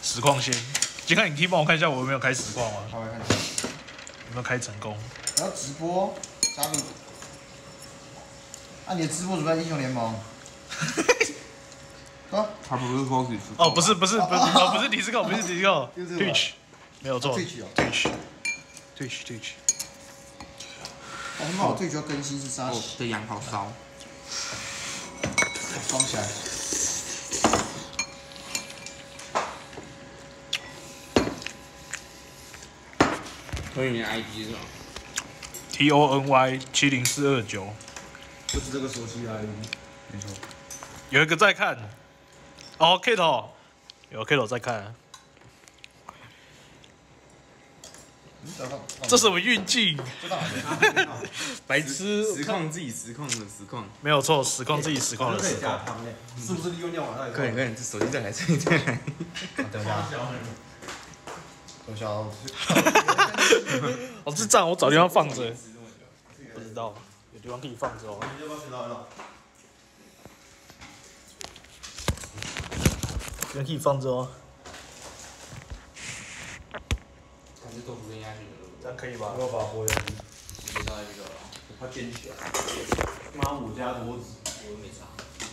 实况先。先看你可以帮我看一下我有没有开实况吗？ 好，来看一下。 有没有开成功？ 我要直播加入。啊，你的直播主在英雄联盟。啊？ 他不是说你是？ 哦，不是迪斯科，不是迪斯科 ，Twitch， 没有错 ，Twitch。 哦，很好，Twitch 要更新是啥？ 哦，这羊好烧。 装起来。 所以你的 IG 是什么 ？TONY70429。 就是这个熟悉的 ID。 没错。 有一个在看。哦 ，Kito， 有 Kito 在看。这什么运镜？白痴！ 实况自己实况的实况， 没有错，实况自己实况的实况。 是不是利用尿完？ 快点，这手机再来，再来。 等一下。等一下。 哦，智障！我找地方放着。不知道，有地方可以放着哦。 你要不要选到？ 地方可以放着哦。 还是豆腐跟鸭血的， 这样可以吧？ 我要把火焰。 直接倒在这个了。 它煎起来。妈，我家多子， 我又没查。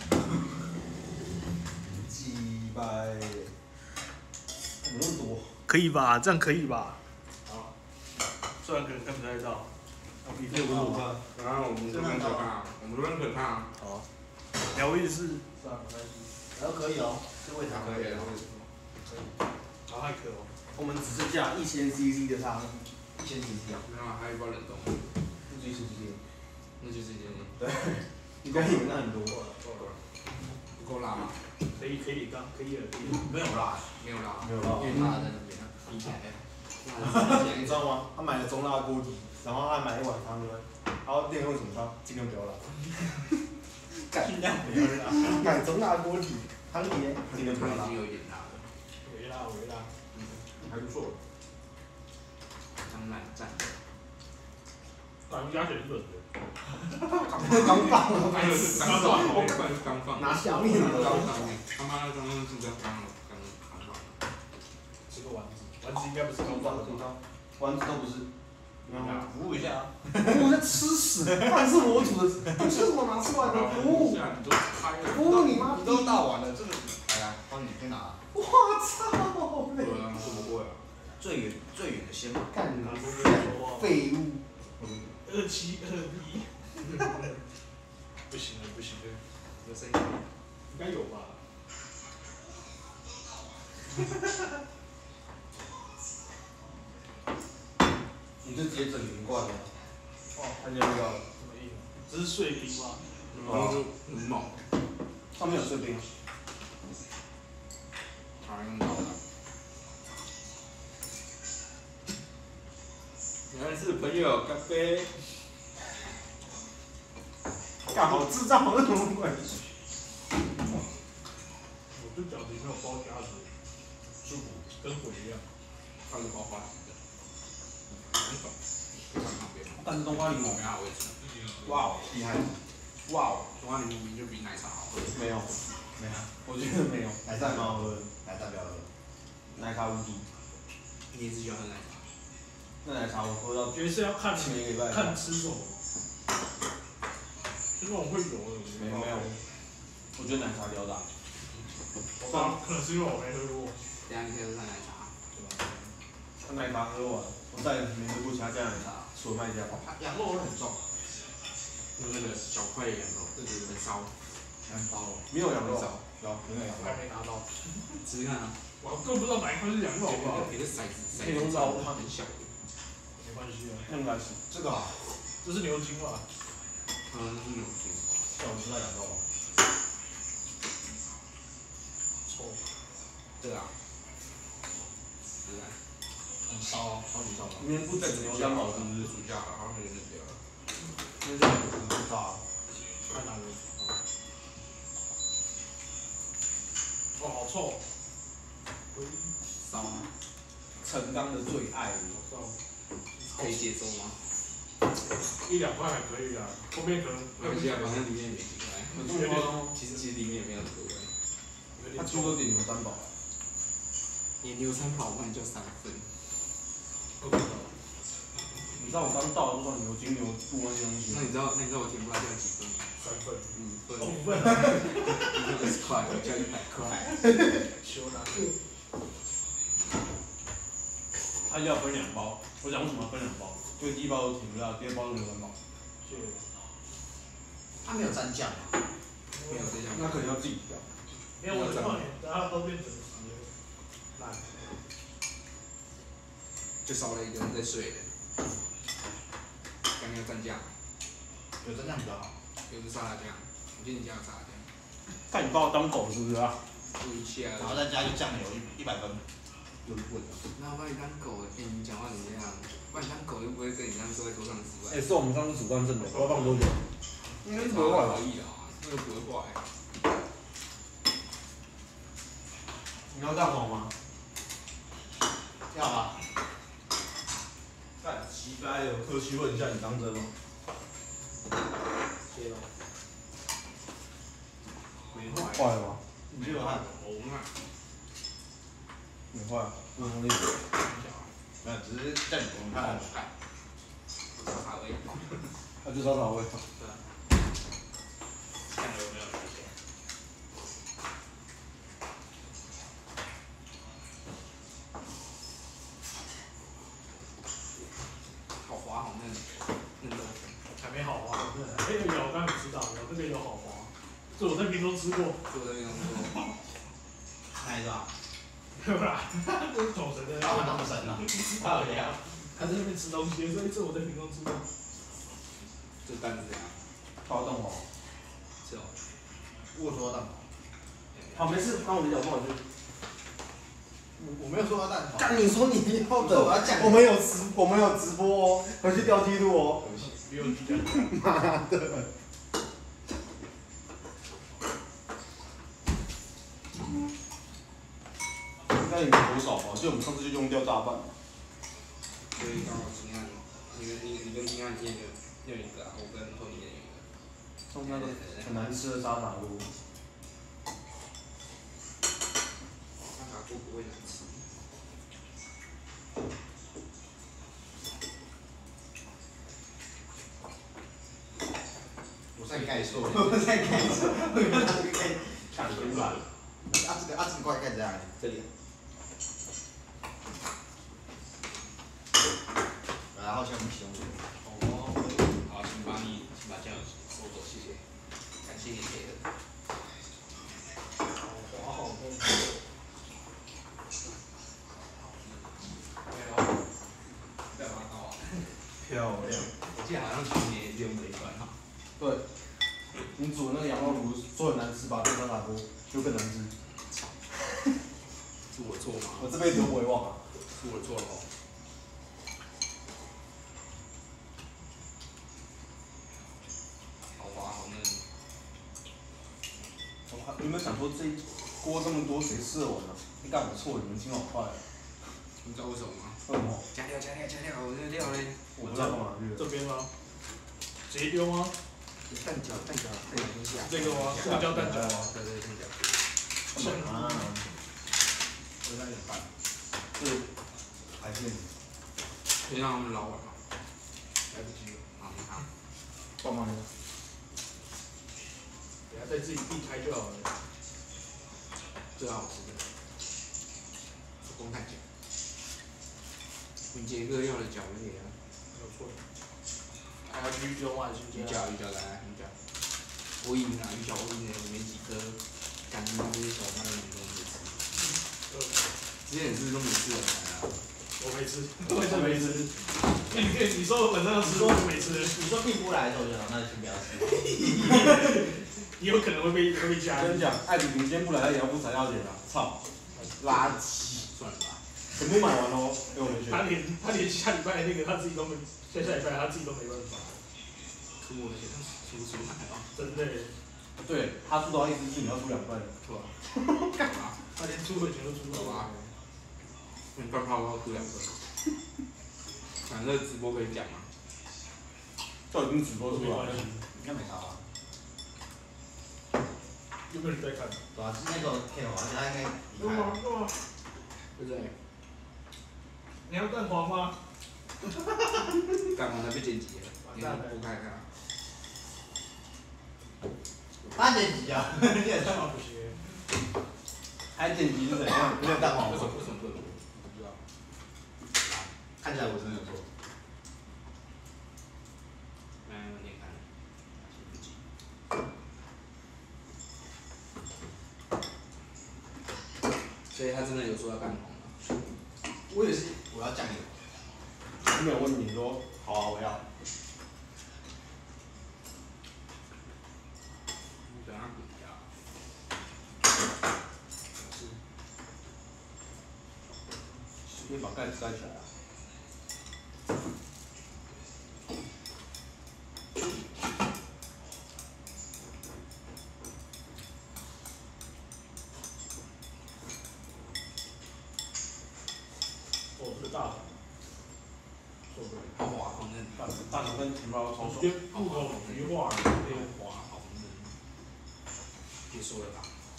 几百。怎么那么多？ 可以吧？这样可以吧？好。虽然可能看不太到。 6.5块。 然后我们这边可怕，我们这边可怕。 好。疗愈是。算了，没关系。 然后可以哦，这味糖可以了。 可以。好，还可以哦。 我们只剩下1000 CC 的汤，1000 CC 啊。 没有，还有一包冷冻。 那就1000 CC。 那就是1000。 对。你刚以为那很多？ 不够辣吗？ 可以，刚可以了。 没有辣， 没有辣。 没有辣， 因为辣在那边。比起来。 你知道吗？他买了中辣锅底，然后他还买一碗汤对不对？然后店为什么他尽量不要辣？尽量不要辣。买中辣锅底，汤底呢？尽量不要辣。 已经有一点辣了。 微辣。 还不错。 当然赞。 感觉鸭血是冷的。 刚放， 刚放。 拿下面的。 他妈的，刚刚是在刚放。 吃个丸子应该不是刚放的。 丸子都不是。 服务一下。 我在吃屎，饭是我煮的，你吃什么拿出来的？服务。 你都开了。 服务你妈！ 你都大碗了，这个，哎呀，帮你去拿。 我操！ 对啊，这么贵啊？ 最远的先把。 干你废物 ！2721。不行了。 有声音？ 应该有吧。 你就直接整瓶灌了。 哦，太厉害了，这么硬。这是碎冰吗？ 很猛。 上面有碎冰。 用到的。原来是朋友，咖啡。 干好智障，这什么鬼？ 我这脚底没有包夹子，舒服，跟鬼一样。 它是包花旗的。很爽。非常方便。 但是冬瓜柠檬。 没有位置。 哇哦，厉害！哇哦， 冬瓜柠檬明就比奶茶好喝。 没有，我觉得没有。奶茶蛮好喝的， 来代表了。 奶茶无敌。 你也是喜欢喝奶茶？ 那奶茶我喝到。 觉得是要看前一个礼拜。 看吃什么。就那种会油的。 没有。我觉得奶茶比较大。 可能是因为我没喝过。 等下你可以喝看奶茶。 对吧？ 那奶茶喝完，我再也没喝过其他家奶茶，除了麦家。 羊肉味很重。 那个小块的羊肉，这就是烧。 很包哦。 没有羊肉。 有，没有羊肉。 还没拿到。 吃吃看啊。 我根本不知道哪一块是羊肉，好不好？ 给个骰子， 可以用捞它， 很小的。 没关系啊。 那应该是这个啊。 这是牛筋吧？ 那是牛筋。 像我吃到羊肉吧。 臭。 对啊。是啊。 很烧，超级烧。 里面不整牛肝堡是不是？ 暑假了，好像有点掉了。 那这样不炸。 看哪个？哦，好臭。 烧吗？ 陈刚的最爱。 可以接受吗 ？1-2块还可以啊，后面可能。 没关系啊，反正里面也没几块。其实里面也没有很多味。 他最多点牛肝堡。 你流程跑完就3分。 你知道我刚到的路上牛筋牛不温东西。 那你知道我填不来叫几分吗 3分。 5分。 5分。 20块，我交100块。 修哪？ 他要分2包，我讲为什么要分2包？就第1包是甜不辣，第2包是牛腩堡。 他没有蘸酱啊。 没有这样。 那可能要自己调。 没有我的放然后都变整齐了，烂。 就少了一个人在睡的。刚刚蘸酱。 有蘸酱比较好。 有是沙拉酱，我记得你家有沙拉酱。 看你把我当狗是不是啊？ 注意一下。 然后再加一个酱油100分。有味道。 那我把你当狗，你讲话怎么样？把你当狗又不会跟你这样坐在桌上吃饭。 是我们上次主观证的，我要放多久？应该是不会坏吧？ 可以的啊，那个不会坏。 你要蛋黄吗？ 要啊。 干奇葩有客气问一下，你当真吗？ 接了。 没坏。 坏了吗？ 你这有汗。 红啊。 没坏，我同意。 没有，只是叫你不用看。 沙茶味。 那就烧草味。 对啊。酱油没有出现。好滑好嫩，嫩豆腐。 还没好滑，有，我刚刚知道，有这个有好滑，这我在屏东吃过。 这我在屏东吃过。 哪一个啊？ 对吧？这是统神的。 他们那么神啊？ 好呀。他在那边吃东西，所以这我在屏东吃过。 这蛋是怎样？ 烧蛋黄。 是哦。 我说蛋黄。 好，没事，帮我理解，帮我理解。 我没有说要蛋黄。 干，你说你要的， 我要酱。 我们有直播哦，回去调记录哦。 没有鸡蛋。 妈的！应该也没多少吧，就我们上次就用掉大半。 所以刚好金案，你跟金案用一个啊，我跟托尼用一个。 中间很难吃的沙茶锅。 沙茶锅不会难吃。 我再盖错，我再盖错，我刚刚那个盖抢出来。这个怪盖在哪里？这里。然后先启动这个。 哦，好，请把酱油收走，谢谢，感谢你给的。 好滑好嫩。 没有，不要把它搞完。 漂亮。 我记得好像去年也是用这一款哈。 对，你煮那个羊肉炉说很难吃吧？变沙茶锅就更难吃。 是我错吗？ 我这辈子都不会忘啊。 是我错了哦。好滑好嫩。 我原本想说这一锅这么多谁吃得完啊？你干我错，你们听好快。 你知道为什么吗？ 为什么？ 加料，我那个料嘞。 我知道干嘛去了。 这边吗？直接丢吗？ 蛋饺先下。 这个吗？这个叫蛋饺吗？ 对，蛋饺。 啊。 我那点饭。 这海鲜。 先让他们捞完嘛。来不及了，好，你看。 棒棒的。 等下再自己开就好了。 最好吃的。手工蛋饺。你杰哥要的饺子也要。 没有错。还要鱼饺吗？鱼饺来，鱼饺。我赢啊，鱼饺我赢了，没几颗。感觉那些小麦的都没吃。之前是都没吃的啊。 我没吃，我真没吃。你说我晚上要吃，我没吃。 你说并不来的时候就好，那就先不要吃。 你有可能会被加。 跟你讲，艾比明天不来，他也要付材料钱啊！操，垃圾， 算了吧。 全部买完喽，给我们去。 他连下礼拜那个他自己都没，下礼拜他自己都没办法。 出我的钱，出不出来啊？ 真的。 对，他出的意思是你要出2份。 对吧？干嘛？ 他连出的钱都出不了。你刚好我要出2份。反正直播可以讲嘛。 这已经直播出来了。 应该没啥吧？ 有没有人在看？ 对啊，是那个 K 哦，而且他应该离开了。 对不对？ 你要蛋黄吗？ 蛋黄才被剪辑了，你要剥开看。 他剪辑啊，你也蛋黄不行。 还剪辑是怎样？没有蛋黄吗？ 为什么不能？不知道。 看起来我真的有错。 来，我念看。所以他真的有说要干黄吗？ 我也是，我要酱油。没有问你说，好啊，我要。 等他滚掉。 可以把盖子盖起来啊。 哦，这个大肠，受不了。 好滑，好嫩。 大肠跟甜包超爽。 跟入口菊花好滑，好嫩。别说了吧。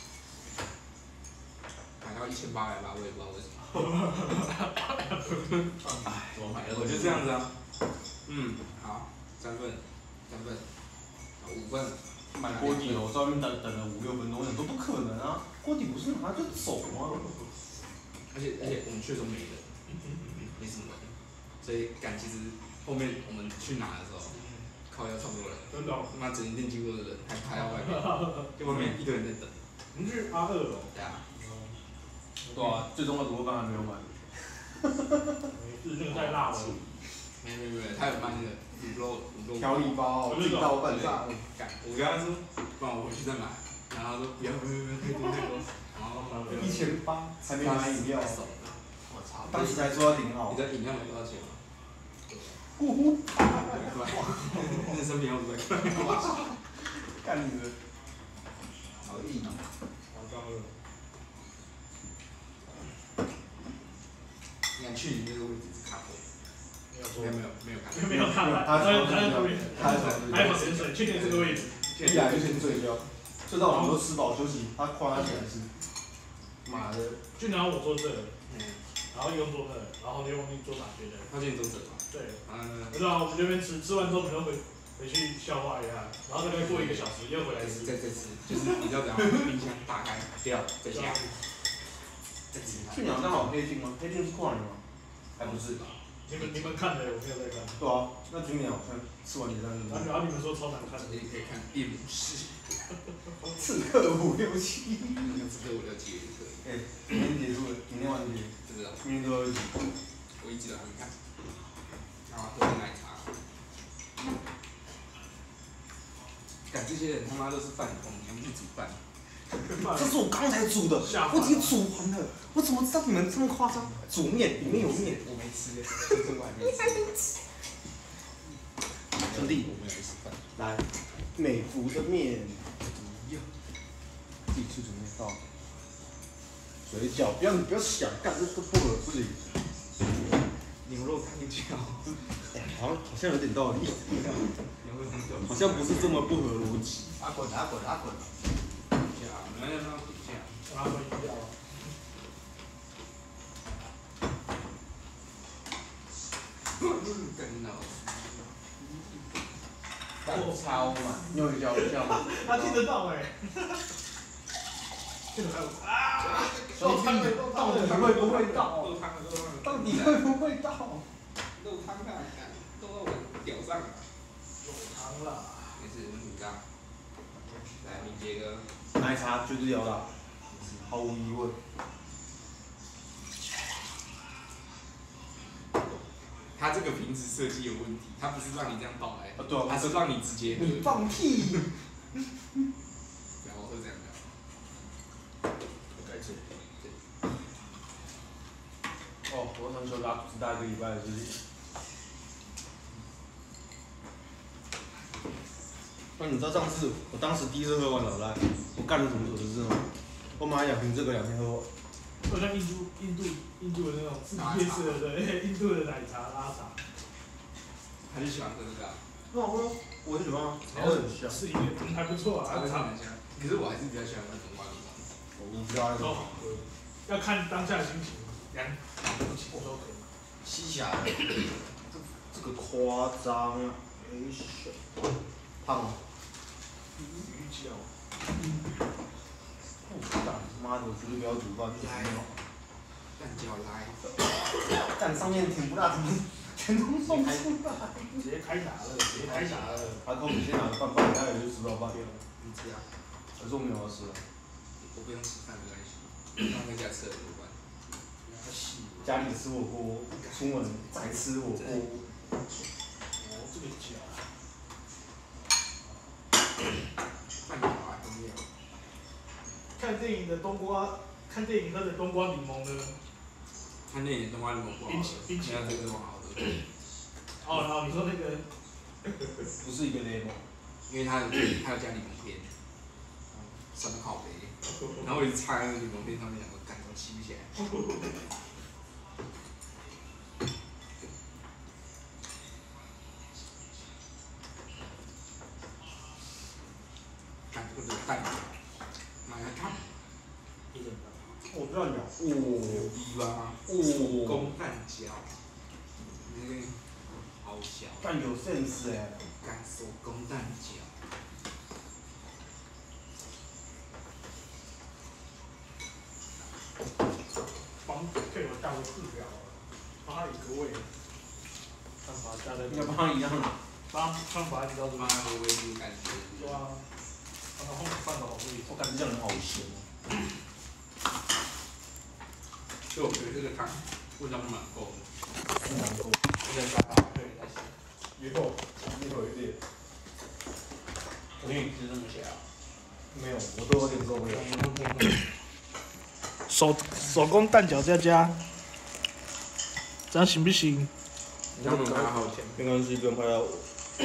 买到1800吧，我也不知道为什么。哎，怎么买的？我就这样子啊。好，3份，3份，好5份。 买锅底了，我在外面等了5、6分钟，我想说不可能啊，锅底不是拿就走吗？ 而且我们去的时候没人，没什么人，所以其实后面我们去拿的时候，靠要差不多人， 真的。 他妈整间店几乎都是人，还排到外面，就外面一堆人在等。 你去阿2哦？ 对啊。 对啊，最终的卤肉饭还没有买。 是那个太辣了。 没，他有卖那个卤肉调理包，自己倒拌上。 我跟他说，不然我回去再买，然后他说不要，太多，然后 1800，还没买饮料。 我操！ 当时才说要0号。 你的饮料没多少钱吗？ 呼呼。 那生平要500块。 干你的。好硬啊！ 你看去年那个位置是卡后。 没有看，他在这边，还有潜水，去年这个位置， 一来就先睡觉，睡到我们都吃饱休息，他夸他起来吃。妈的！ 去年我坐这，然后又坐那，然后又忘记坐哪边了。 他今天坐这嘛？ 对。不知道我们这边吃完之后，我们就回去消化一下，然后大概过1个小时又回来吃。 再吃，就是你知道怎样？冰箱打开，掉，再加。 去年好像好黑镜吗？黑镜是跨年吗？还不是。 你们看的，我没有在看。 对啊，那今年好像吃完也在那。 然后你们说超难看的， 你可以看《猎武士》。 刺客567。 刺客567也可以。 哎，明天结束了，明天完结。 不知道。 明天最后一集。 我一集都还没看。然后喝奶茶。赶这些人他妈都是饭桶，你还不去煮饭？ 这是我刚才煮的，我已经煮完了。我怎么知道你们这么夸张？煮面，里面有面。 我没吃，我还没吃。 兄弟， 我没有吃饭。 来，美孚的面，自己去准备到。水饺，不要想，干这都不合适。 牛肉汤饺， 好像有点道理。好像不是这么不合逻辑。 阿滚！ 没有那底下。 拿回掉。 真的。 超嘛！ 你有教吗？ 他听得到哎。这个还有啊！ 到底会不会到？到底会不会到？ 肉汤啊，都到我屌上了。 肉汤啦。 没事，很紧张。来，明杰哥。 奶茶绝对要的，毫无疑问。 他这个瓶子设计有问题，他不是让你这样倒来， 对啊， 他是让你直接喝。 你放屁！ 然后是这样的。 改次。哦，我想休假只待1个礼拜的事情。那你知道上次我当时第一次喝完老赖，我干了什么蠢事吗？我买2瓶这个2天喝完。 好像印度的那种自己夜市的，对，印度的奶茶拉茶。 他就喜欢喝这个。 很好喝，我很喜欢啊，超很香。 是一个还不错啊， 很香。可是我还是比较喜欢那种花蜜。 我不知道那种。 要看当下的心情。 我都可以。 吸起来， 这个夸张啊！哎呦，胖啊！ 鱼饺。 妈的，我绝对不要煮饭， 来，蛋饺来， 但上面挺不大，怎么全都送出来？ 直接开打了，直接开打了。 阿空，你先拿个饭饭，他也就吃不到饭。 你吃啊？ 可是我没有要吃。 我不用吃饭没关系，刚跟家吃的有关。 家里吃火锅，出门再吃火锅。 哦，这个饺。 饭饺啊，重要。 看电影的冬瓜，看电影喝的冬瓜柠檬呢？ 看电影冬瓜柠檬不好喝， 冰淇淋这个不好喝。 哦，然后你说那个， 不是一个 level。 因为它有加柠檬片，酸的靠北。然后我一直插在那个柠檬片上面，我感觉吸不起来。看这个蛋，买个汤。 我这样讲， 牛逼吧？手工蛋饺，那个好小。 干有 sense 哎。 干手工蛋饺。 帮配合大个字表，帮它一个位，看把它加在， 应该帮他一样啦。 把它移到这边， 妈的，我也感觉。 对啊，把它后面放到好位置。 我感觉这样人好咸哦。 所以我觉得这个汤味道蛮够的。 不难够。 有点大，对，还行。 一会有一点。 我愿意吃这么小。 没有，我都有点受不了。 手工蛋饺加，这样行不行？ 你这样能拍好钱？ 没关系，不用拍到我。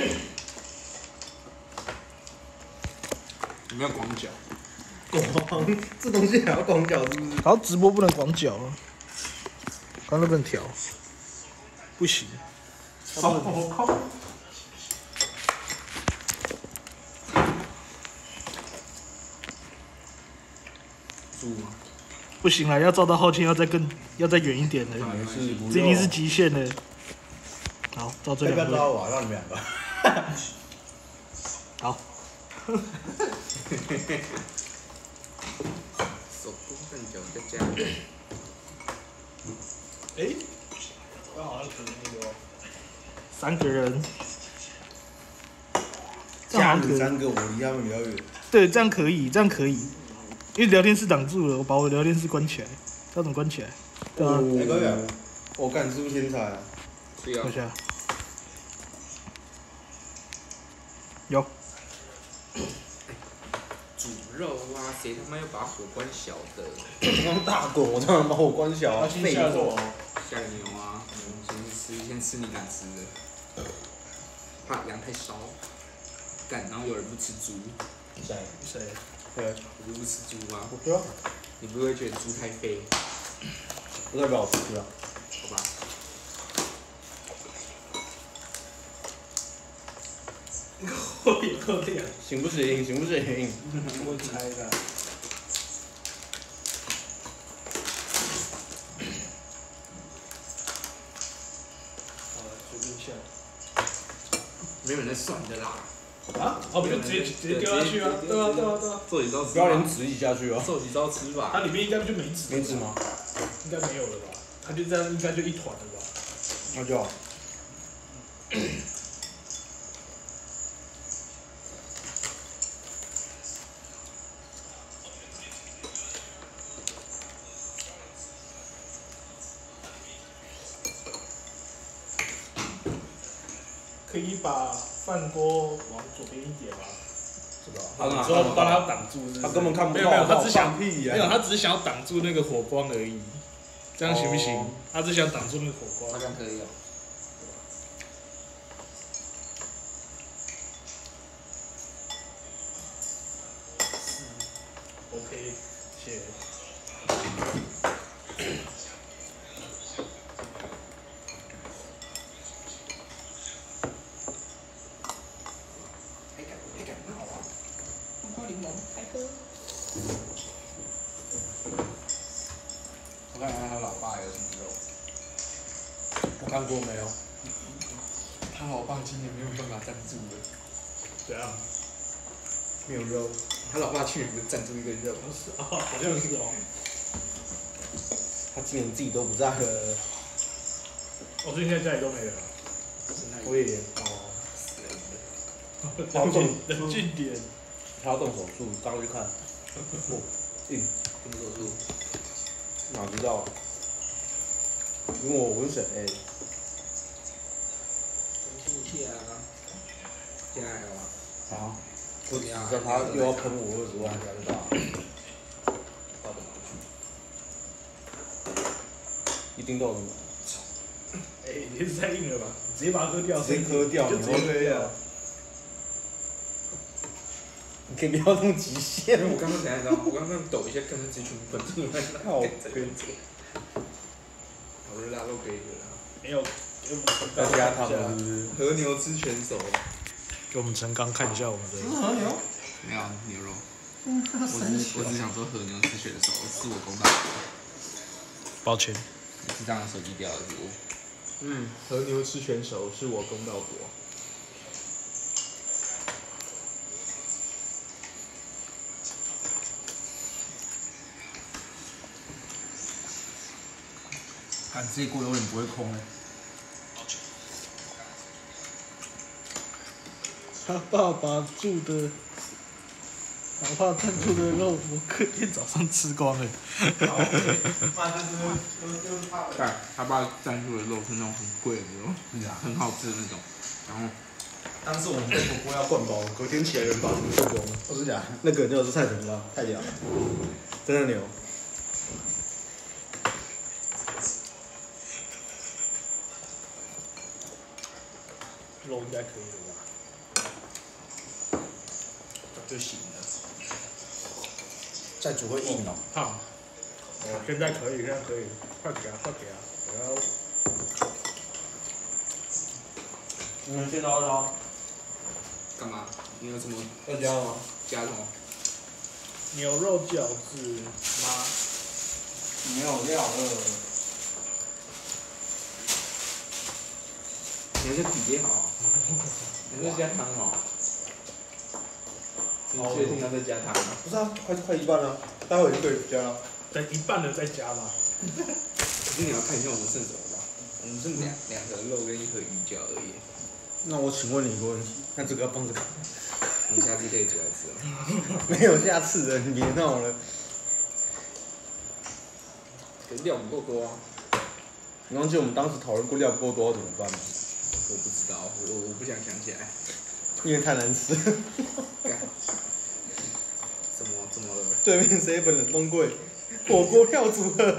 你们要广角。 广，这东西还要广角是不是？ 然后直播不能广角啊，刚刚不能调，不行。 我靠！ 猪吗？ 不行了，要照到后期要再远一点的， 没事， 这已经是极限了。好，照这要不要两位。 抓我啊？让你们两个。 好。 手工蛋饺加。 哎，刚好像可以那个哦。 3个人。 加你3个，我离他们比较远。 对，这样可以，这样可以。因为聊天室挡住了，我把我聊天室关起来，要怎么关起来？对啊。 可以啊。我干，是不是天才啊？ 对啊。 等一下。有。 煮肉啊，谁他妈要把火关小的？ 刚刚大滚，我当然把我关小啊！废话。 下牛啊！先吃你敢吃的。怕羊太烧。干，然后有人不吃猪。 谁？ 对。 你不吃猪吗？ 我不要。 你不会觉得猪太肥？ 不代表我不吃啊。 好吧。 我也够亮。 行不行？行不行？ 我猜的。好了，随便下。 没有人在算的啦。 啊？哦，不就直接丢下去啊？对啊，对啊，对啊。 做几招吃。 不要连纸一起下去啊！ 做几招吃吧。 它里面应该就没纸。 没纸吗？ 应该没有了吧？它就这样，应该就一团了吧？ 那就好。 可以把饭锅往左边一点吗？是吧？ 他之后帮他挡住是不是， 他根本看不到。 没有，他只想屁呀！ 没有，他只是想要挡住那个火光而已。这样行不行？他只想挡住那个火光。 好像可以哦。 OK，谢谢。 还敢闹啊！冬瓜柠檬，开喝。 看一下他老爸有什么肉。 我看过没有？ 他老爸今年没有办法赞助了， 怎样？ 没有肉。 他老爸去年不是赞助一个肉？ 好像是哦。 他今年自己都不在了。 我最近在家里都没人了。 我也哦，死人了。 冷静点。 他要动手术，刚去看。哦，硬。 动手术。 哪知道？问我问谁？ 现在有吗？ 啊，我只知道他又要喷我20万，才知道。一定都有。 你是太硬了吧？直接把它喝掉。 直接喝掉， 就直接喝掉。 你可以不要那么极限。 我刚刚才知道，我刚刚抖一下，看到这群粉出来， 靠！ 好热辣都可以了。 没有。 再加汤是不是？ 和牛吃全熟。 给我们陈刚看一下我们的。 这是和牛？ 没有牛肉。我只想说和牛吃全熟，是我公道。 抱歉。 你是这样手机掉的是不？和牛吃全熟是我公道国。 看这一锅有点不会空哎。 他爸爸住的，哪怕赞助的肉，我隔天早上吃光了。 妈就是怕。 对，他爸赞助的肉是那种很贵的肉，很好吃的那种。然后， 当时我们被火锅要灌饱，隔天起来人把什么吃光了。我是假，那个就是菜城吧，太屌了，真的牛。 肉应该可以了吧？就行了。 再煮会硬哦。 烫。现在可以，现在可以，快给啊，快给啊！我要。 你们先捞捞。 干嘛？你有什么要加吗？ 加什么？ 牛肉饺子吗？ 没有料了。 你是比例好，你是加汤哦。你确定要再加汤吗？ 不是啊，快一半了，待会就可以加了。 等一半了再加吗？ 可是你要看一下我们剩什么吧。我们剩两盒肉跟一盒鱼饺而已。 那我请问你一个问题，那这个要放这个？ 我们下次可以煮来吃哦。 没有下次的，你别闹了。 料不够多啊。 你忘记我们当时讨论过料不够多要怎么办吗？ 我不知道，我不想想起来。 因为太难吃。 怎么了？ 对面7冷冻柜，火锅票组合。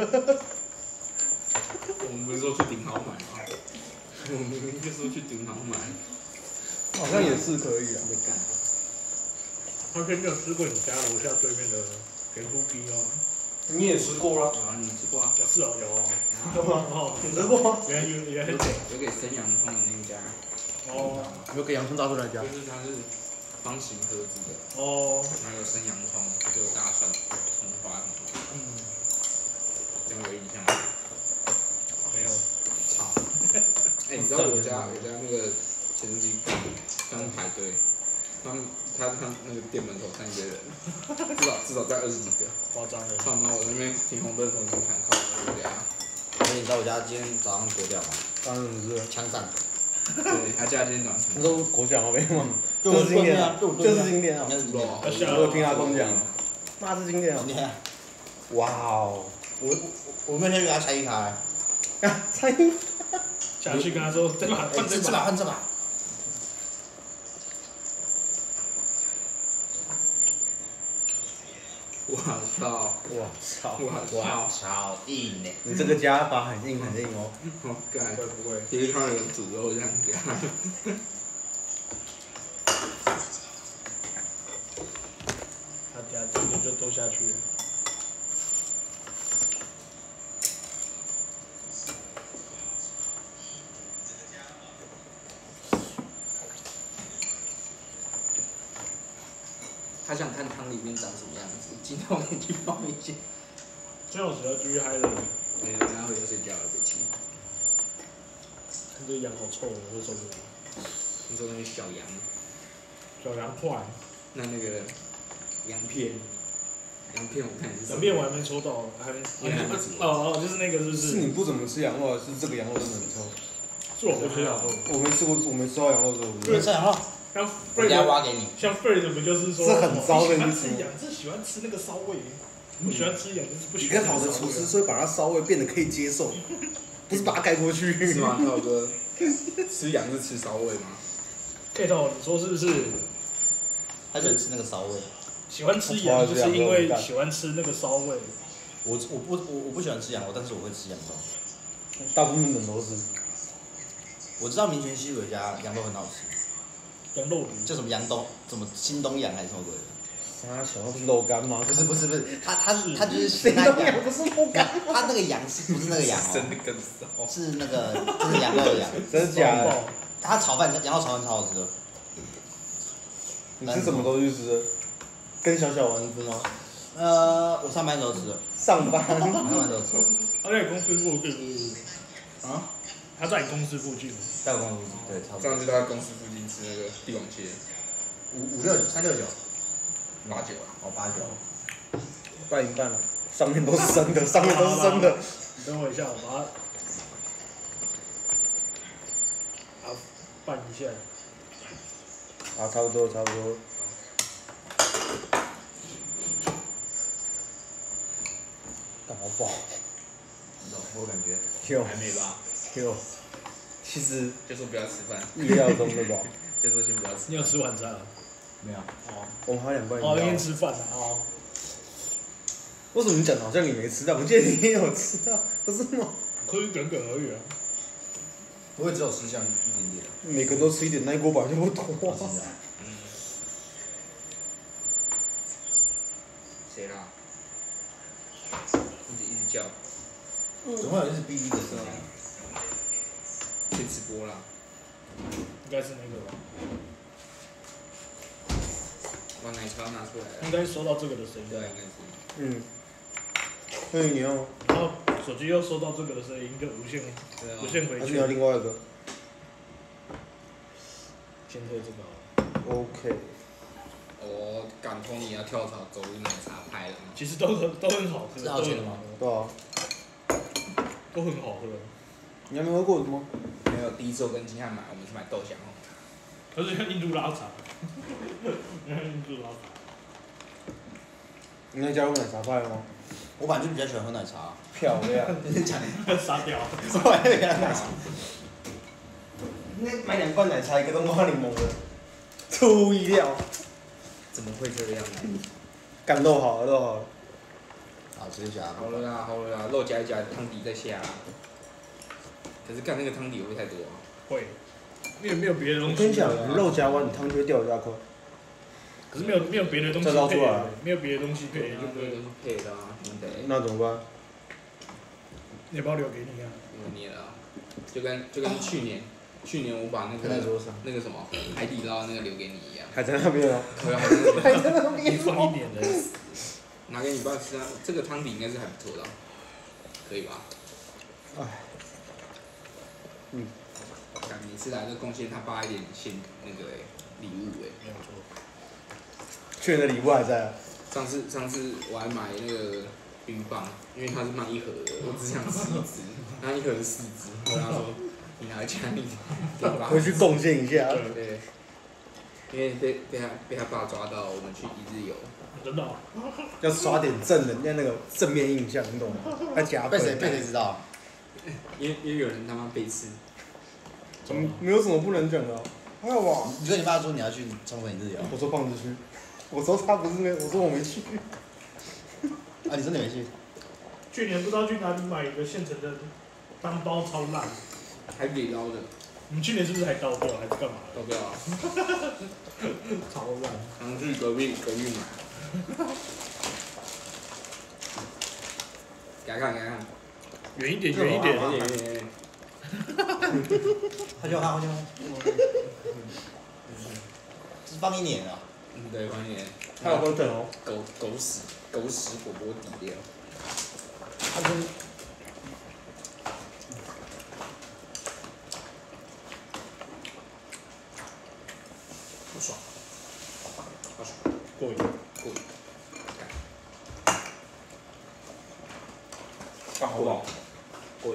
我们不是说去顶好买吗？我们明明就说去顶好买。 好像也是可以啊。 没干。 他先没有吃过你家楼下对面的咸酥鸡哦。 你也吃过了？ 有啊，你吃过啊？ 是哦，有哦。 有吗？ 哦， 你吃过吗？ 原来有给生洋葱的那一家。 哦。 有给洋葱大叔来家。 就是它是方形盒子的。 哦。 然后有生洋葱，有大蒜、葱花什么的。这样有印象吗？ 没有。 操！哎，你知道我家那个咸酥鸡刚排队，他那个店门口站一堆人，至少站20几个。 夸张了。 他妈，我那边停红灯，从头看靠我家。 所以你知道我家今天早上割掉吗？ 当然是枪战。 对，他家今天早上。 你说国小那边吗？就是经典啊，就是经典啊。 那是今天。 我听阿公讲，那是经典啊。 今天。 哇哦！ 我那天给他拆一台。 拆一。 下去跟他说，这把换这把， 换这把。 我操！ 我操！ 哇操，硬呢！ 你这个加法很硬很硬哦。 我干， 会不会？ 其实他有煮肉这样加。 他等下今天就都下去了。 他想看汤里面长什么样子，进到里去泡一下。 3小时要继续嗨了， 没有，然后回家睡觉了，别气。 看这羊好臭，我会受不了。 你说那个小羊， 小羊坏， 那个羊片我看你是什么羊片我还没抽到，还没。 因为还没煮哦，就是那个是不是？ 是你不怎么吃羊肉，还是这个羊肉真的很臭？ 是我不吃羊肉。 我没吃过，我没吃到羊肉之后， 你吃羊肉， 像我家挖给你。 像 Fred 不就是说， 这很糟的喜欢意思吃羊，是喜欢吃那个骚味，不喜欢吃羊就是不一喜欢个好的厨吃骚味师是会把它稍微变得可以接受，不是把它盖过去。 是吗？涛哥，吃羊是吃骚味吗？ K 头，你说是不是？ 他喜欢吃那个骚味。 喜欢吃羊就是因为喜欢吃那个骚味。 我不喜欢吃羊肉，但是我会吃羊肉。 大部分人都是。 我知道民权西有一家羊肉很好吃， 羊肉炉叫什么羊东，什么新东阳还是什么鬼的？ 啥小不是肉干吗？ 不是，他就是新东阳， 不是肉干， 他那个羊是不是那个羊真哦？ 的更骚。 是那个就是羊肉的羊。 真的假的？ 他炒饭羊肉炒饭超好吃的。 你是什么时候去吃的？跟小小丸子吗？ 我上班的时候吃的。 上班。 上班的时候吃的。 他在你公司附近是不是？ 啊？ 他在你公司附近。 在我公司对，差不多。 上次都在公司附近吃那个帝王蟹 569、369。 89啊， 哦89。 半一半了，上面都是生的，上面都是生的。 你等我一下，我把它拌一下。 啊，差不多，差不多。干好饱。 我感觉。 有还没吧？ 有。其实就说不要吃饭， 意料中的饱。 就说先不要吃。 你有吃晚餐啊？ 没有。 哦。 我们还2罐饮哦，那料。 天吃饭啊。哦。 为什么你讲的好像你没吃到？我记得你也有吃到，不是吗？ 可以梗而已啊。 我也只有吃这样一点点。 每个人都吃一点，那一锅本来就不多。 谁啦？一直叫。 总会有就是哔哔的声音。 去直播啦。 应该是那个吧。 把奶茶拿出来了。 应该收到这个的声音。 对，应该是。 嗯。所以你要。 然后手机又收到这个的声音，就无限回去。 还是你要另外一个？ 先喝这个。 OK。 我感同你要跳槽走入奶茶派了吗？ 其实都很好喝。 是好吃的吗？ 对啊。 都很好喝。 你还没喝过什么？ 没有，第一次我跟金汉买，我们去买豆香红茶。 它是像印度拉茶。印度拉茶。 你要加入奶茶派吗？ 我本来就比较喜欢喝奶茶。 漂亮。 杀掉。 我还没喝奶茶。 那买2罐奶茶，一个冬瓜柠檬的，出乎意料。 怎么会这样呢？ 干肉好了，肉好了。 好，吃一下。 好了啦，好了啦，肉加一加，汤底再下。可是干那个汤底会不会太多啊？ 会。没有别的东西。 我跟你讲，你肉加完，你汤就会掉得加快。 可是没有别的东西再捞出来， 没有别的东西配，就不会配的啊，兄弟。 那怎么办？ 你要不要留给你啊？ 我捏了，就跟去年我把那个什么海底捞那个留给你一样。 还在那边哦。 还在那边。 你放1年的。 拿给你爸吃啊，这个汤底应该是还不错的，可以吧？ 哎。嗯。 每次来都贡献他爸一点那个礼物没有错。 去年的礼物还在啊。 上次我还买那个冰棒，因为它是卖1盒的，我只想吃1支，那1盒是4支，我跟他说你拿家里给爸回去贡献一下。 对。因为被他爸抓到，我们去1日游。 真的。 要刷点正能量，那个正面印象，你懂吗？要加分。 被谁知道？ 因为有人他妈被吃。 没有什么不能讲的。还有吧？ 你跟你爸说你要去冲绳1日游。 我说胖子去。我说他不是我说我没去。 啊，你真的没去？ 去年不知道去哪里买一个现成的汤包，超烂。 海底捞的。 你们去年是不是还倒掉还是干嘛？ 倒掉啊。 超烂。 常去隔壁买。给他看。 远一点。 好久看。是放1年了。 对，放1年。 还有风筝哦。 狗屎火锅底料。 它跟不爽，好爽， 过瘾。 过瘾。 干好不好？ 过瘾。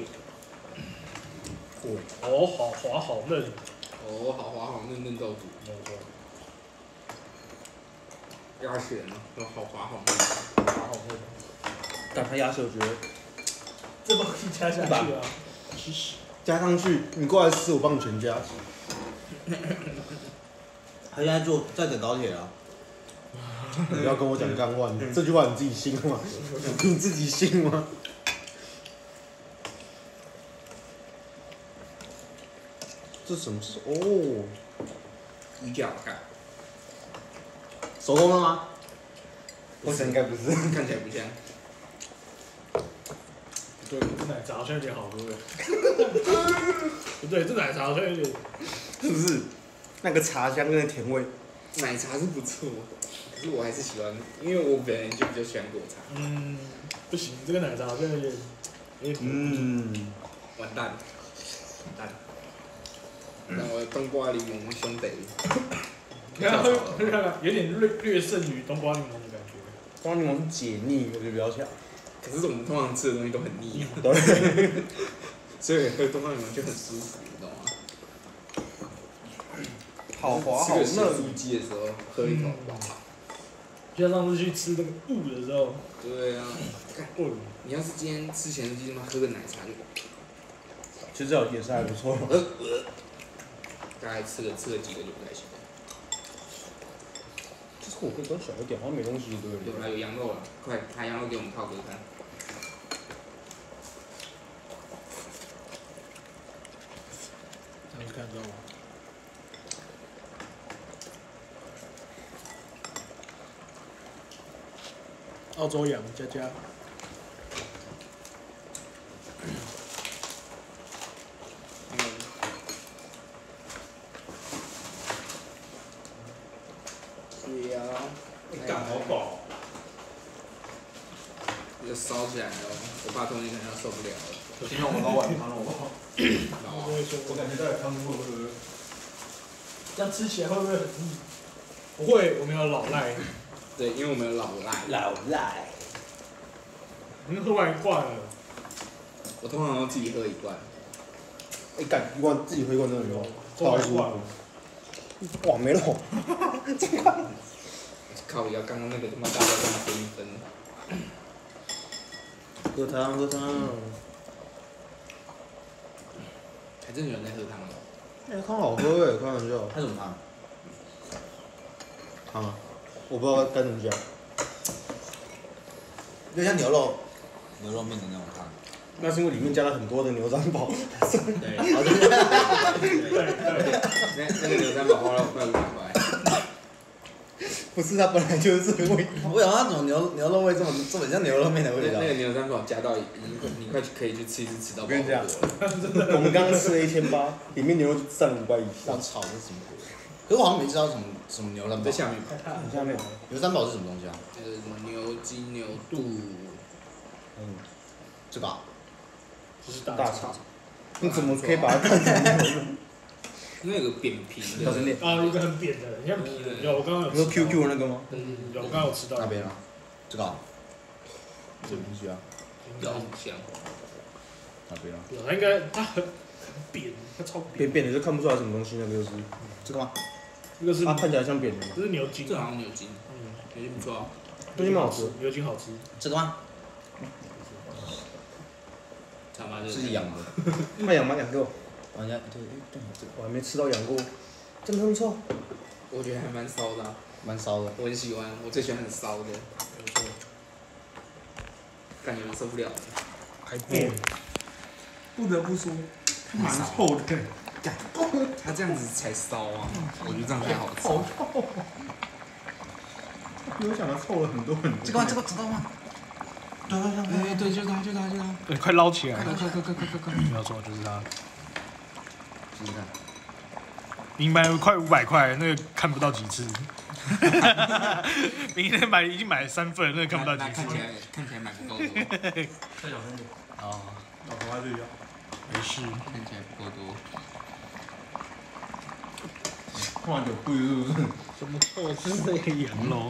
哦，好滑好嫩， 哦，好滑好嫩嫩豆腐， 没有错。 鸭血呢？都好滑好嫩。 滑好嫩。 但它鸭血我觉得这东西加下去啊，吃屎！ 加上去，你过来吃，我帮你全加。 他现在在等高铁啊。 你不要跟我讲干话，这句话你自己信吗？你自己信吗？这什么是哦？ 鱼饺看， 手工的吗？我想应该不是。 看起来不像。 对，这奶茶好像有点好喝诶。不对，这奶茶好像有点。 是不是？那个茶香跟那甜味。 奶茶是不错，可是我还是喜欢，因为我本人就比较喜欢果茶。 嗯，不行，这个奶茶好像有点。 完蛋，完蛋。那我冬瓜柠檬兄弟。 看，有点略胜于冬瓜柠檬的感觉。 冬瓜柠檬是解腻，我觉得比较强。 可是我们通常吃的东西都很腻， 对。 所以喝冬瓜柠檬就很舒服，你懂吗？ 好滑好吃个咸嫩。 酥鸡的时候喝一口，哇！ 就像上次去吃那个雾的时候， 对啊，看，你要是今天吃咸酥鸡，他妈喝个奶茶就， 其实这也是还不错。 大概吃了几个就不太行了。 这次我可以端小一点，好像没东西对不对？ 有啦，有羊肉了，快拿羊肉给我们炮哥看。 这样子看得到吗？澳洲羊加。 对呀， 干好饱。 就烧起来了，我爸冬天可能要受不了了。 今天我们老晚汤了，好不好？ 我感觉在汤不喝。 这样吃起来会不会很腻？不会，我们有老赖。 对，因为我们有老赖。 老赖。 你们喝完一罐了。 我通常都自己喝一罐。 哎，干一罐自己喝一罐真的有， 喝完一罐。 哇，没了。 靠！要刚刚那个他妈大家这么分一分。 喝汤喝汤。 还真有人在喝汤哦。 哎，汤好喝哎，开玩笑。 它什么汤？ 汤啊，我不知道该怎么讲。 就像牛肉面的那种汤。 那是因为里面加了很多的牛杂堡。 对。那个牛三宝花了快500块。 不是，它本来就是这个味道。 我想它怎么牛肉味这么像牛肉面的味道？ 那个牛三宝加到你快可以去吃一次吃到饱。 我跟你讲，我们刚刚吃了1800，里面牛肉占500以上。 我操，这什么鬼？可是我好像没吃到什么牛三宝。 在下面。 你下面。 牛三宝是什么东西啊？ 什么牛筋、牛肚。 这个。 这是大肠。 你怎么可以把它看成牛肉？ 因为有个扁平的。 啊，一个很扁的，很像皮的。有，我刚刚有。 你说 QQ 那个吗？ 有，我刚刚有吃到。 那边啊？这个。什么东西啊？ 有香。 哪边啊？ 有，它应该它很扁，它超扁。 扁的就看不出来什么东西，那个就是。 这个吗？ 这个是。 它看起来像扁的。 这是牛筋。 这好像牛筋。牛筋不错啊。 牛筋蛮好吃。 牛筋好吃。 这个吗？ 是羊的。 卖羊吗？羊肉。 玩家对， 我还没吃到羊过，真的很臭。 我觉得还蛮骚的。 蛮骚的。 我很喜欢，我最喜欢很骚的。 没错。 感觉受不了。 还变。不得不说，蛮臭的。 他这样子才骚啊！我觉得这样才好吃。 好臭。比我想的臭了很多很多。 这个知道吗？对，就是它。 对，快捞起来！ 快！ 没有错，就是它。 试试看。 明白，快500块，那个看不到几次。 明天已经买了3份，那看不到几次。 看起来买不够多。 再小声点。哦，我赶快睡觉。 没事。 看起来不够多。 看完就贵是不是？ 什么臭吃这个羊肉？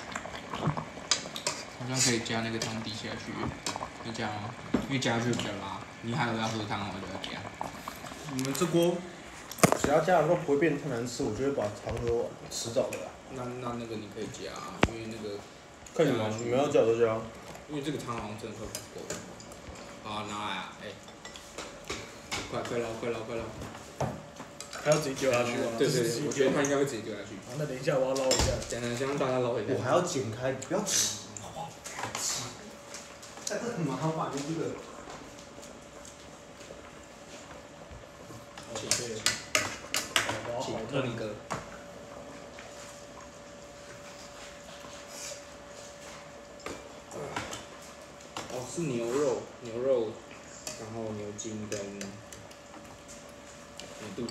好像可以加那个汤底下去，会加吗？因为加下去比较辣。你还有要喝汤，我就要加。 你们这锅，只要加的肉不会变太难吃，我就会把汤喝完，迟早的啦。 那个你可以加，因为那个。 看你们，你们要加就加。 因为这个汤好像真的会不够。好，拿来啊！哎，快捞！ 还要自己丢下去吗？ 对，我觉得他应该会直接丢下去。 好，那等一下我要捞一下。 先让大家捞一下。 我还要剪开，不要吃。哎，这很麻烦，你这个。 谢谢。 请特林哥。哦，是牛肉，然后牛筋跟牛肚。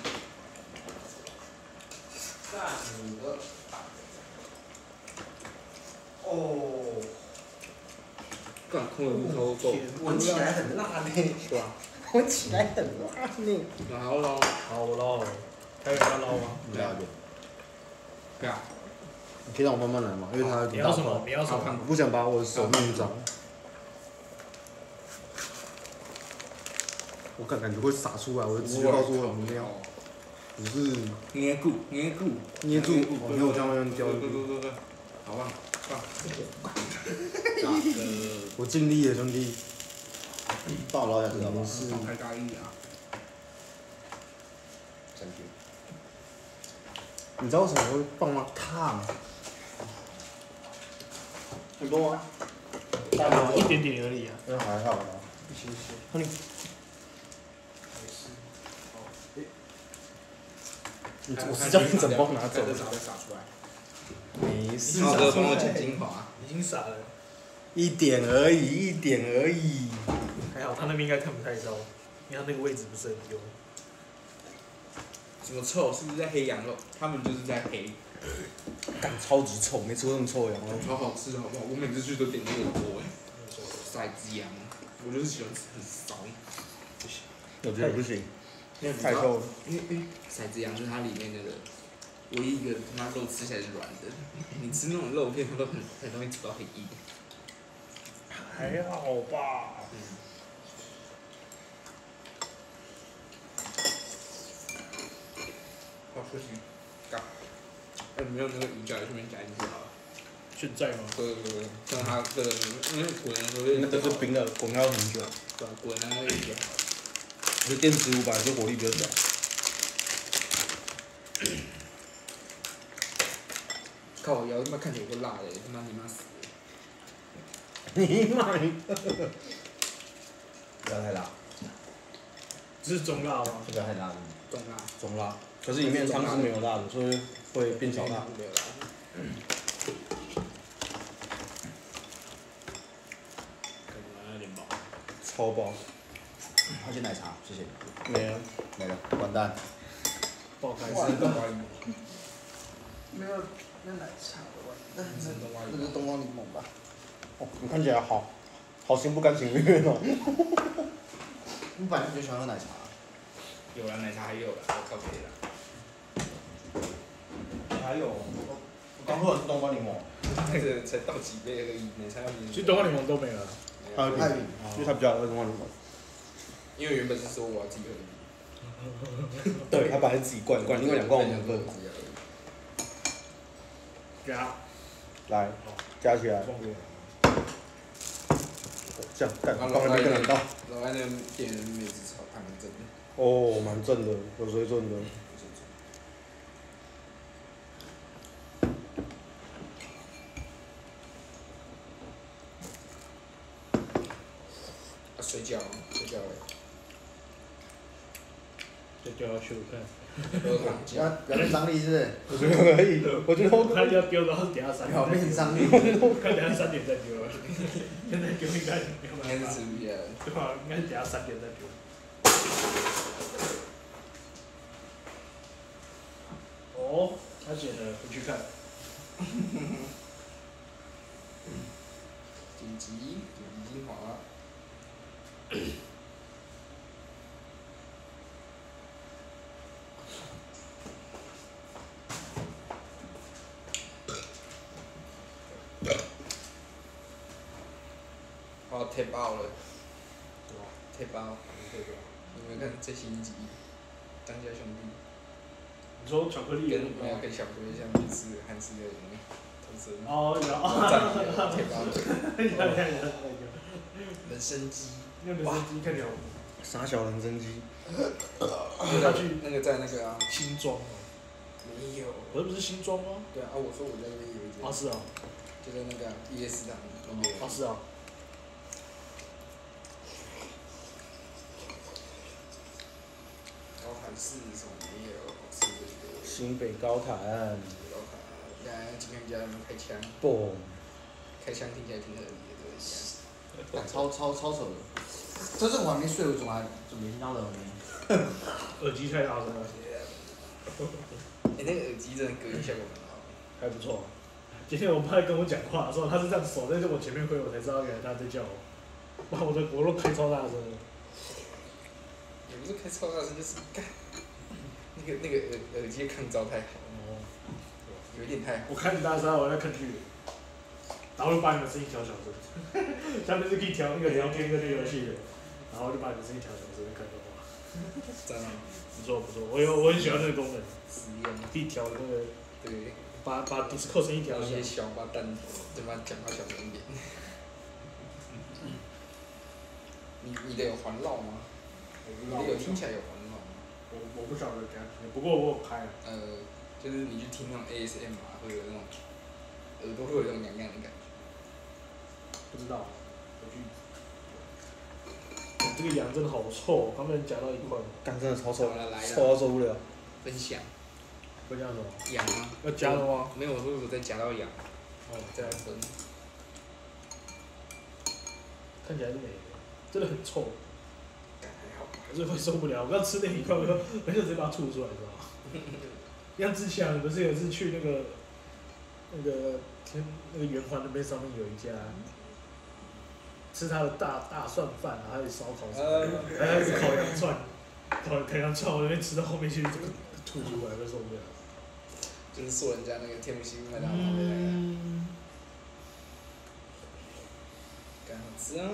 3、2。哦。 干，空了不超够。 闻起来很辣呢。 是吧？ 闻起来很辣呢。 然后捞。 好，我捞了。还有人要捞吗？ 不要点。 不要。 你可以让我慢慢来嘛，因为它你要什么？你要什么？ 我不想把我的手弄脏。我感觉会洒出来，我的直觉告诉我不要。只是捏住， 我没有这样慢慢叼。 好棒， 我尽力了，兄弟。 帮我捞一下，知道吗？ 放开大力啊！ 你知道为什么会放吗？烫。很多吗？ 大概一点点而已啊。 那还好啦。 一些。 那你。我是叫你整包拿走。 洒出来。 没事。 浩哥帮我剪精华。 已经洒了。 一点而已。 还好他那边应该看不太到，因为他那个位置不是很优。 什么臭？是不是在黑羊肉？他们就是在黑。 干超级臭，没吃过那么臭的羊肉。 超好吃的好不好？我每次去都点那个锅骰子羊，我就是喜欢吃很骚。不行。 我觉得不行。太臭了。 因为骰子羊是它里面那个唯一一个他妈肉吃起来是软的，你吃那种肉片它都很容易煮到很硬。 还好吧。 好休息。干。没有那个鱼饺，顺便夹进去好了。 现在吗？ 对，像它这个，因为滚的时候， 那个是冰的，滚要很久。 对，滚那个就好了。 就电磁炉本来就火力比较小。 靠我腰他妈看起来有个辣的，他妈你妈死了！ 你妈！ 不要太辣。 这是中辣吗？ 不要太辣。 中辣。 可是里面汤是没有辣的，所以会变小辣。 没有辣。 有点饱。 超饱。 还有奶茶，谢谢。 没了。 没了，完蛋。 爆开是冬瓜柠檬。 没有，那奶茶的完蛋。那个冬瓜柠檬吧。 哦，你看起来好心不甘情愿哦。 你本来就喜欢喝奶茶。 有了奶茶还有了，我靠别了。 还有，我刚喝的是冬瓜柠檬。 那个才倒几杯而已，奶茶要你。 其实冬瓜柠檬都没了。 还有太，因为它比较爱喝冬瓜柠檬。 因为原本是说我要自己喝。 对，他本来自己灌，另外2罐我们分。 加。 来，加起来。这样，干，放那边更难倒。 老外那店人妹子超蛮正的。 哦，蛮正的，有水准的。 睡觉嘞。 再丢下去我看。 表面张力是不是？ 我觉得可以，我觉得他要丢到等下3点。 表面张力。 看等下3点再丢了。现在丢应该没有办法。 应该是吃不下。 对吧？应该是等下3点再丢。哦，他剪了，回去看。 紧急精华。我贴爆了，贴爆，有没有看最新一集《张家兄弟》？ 你说巧克力跟没有跟小龟像去吃韩式的那个投资， 哦，有， 贴爆了，人参鸡， 那人参鸡看起来傻小人参鸡， 他去那个在那个啊， 新庄哦， 没有， 不是新庄吗？ 对啊，我说我在那边有一间， 啊是啊， 就在那个夜市堂那边， 啊是啊， 高韩式什么没有，吃这个。 新北高潭， 现在金门家开枪， 嘣， 开枪听起来挺合理的，对超扯的。这是我还没睡，我怎么没听到的呢？ 耳机太大声了， 那个耳机真的隔音效果很好。 还不错。今天我爸跟我讲话的时候，他是这样手在我前面挥，我才知道原来他在叫我。哇，我都开超大声了。 也不是开超大声，就是干，那个耳机抗噪太好，有一点太好。 我开很大声，我在看剧，然后就把你们声音调小声。下面是可以调那个聊天跟那个游戏的，然后就把你们声音调小声看动画。 真的。 不错，我很喜欢这个功能， 实验。 可以调那个， 对。 把 Discord 声音调小。 一些小花蛋头，对吧？讲话小声一点。你的有环绕吗？你的有听起来有环绕吗？ 我不晓得这样，不过我有开了。 就是你去听那种 ASM 啊，会有那种耳朵会有那种痒痒的感觉。 不知道，我去。这个羊真的好臭，他们夹到一块。 干真的超臭， 来臭到受不了。 分享。 分享什么？ 羊啊。 要加的吗？ 没有，我说我再夹到羊。哦，再来分。 看起来是没的，真的很臭。 还好吧。 我是会受不了，我刚吃那一块，我就直接把它吐出来，知道吗？像之前不是有一次去那个圆环那边上面有一家，吃他的大蒜饭啊，还有烧烤什么的，还有烤羊串，烤羊串，我那边吃到后面去就吐出来，会受不了。 就是说人家那个天母西麦当劳的那个，干好吃啊！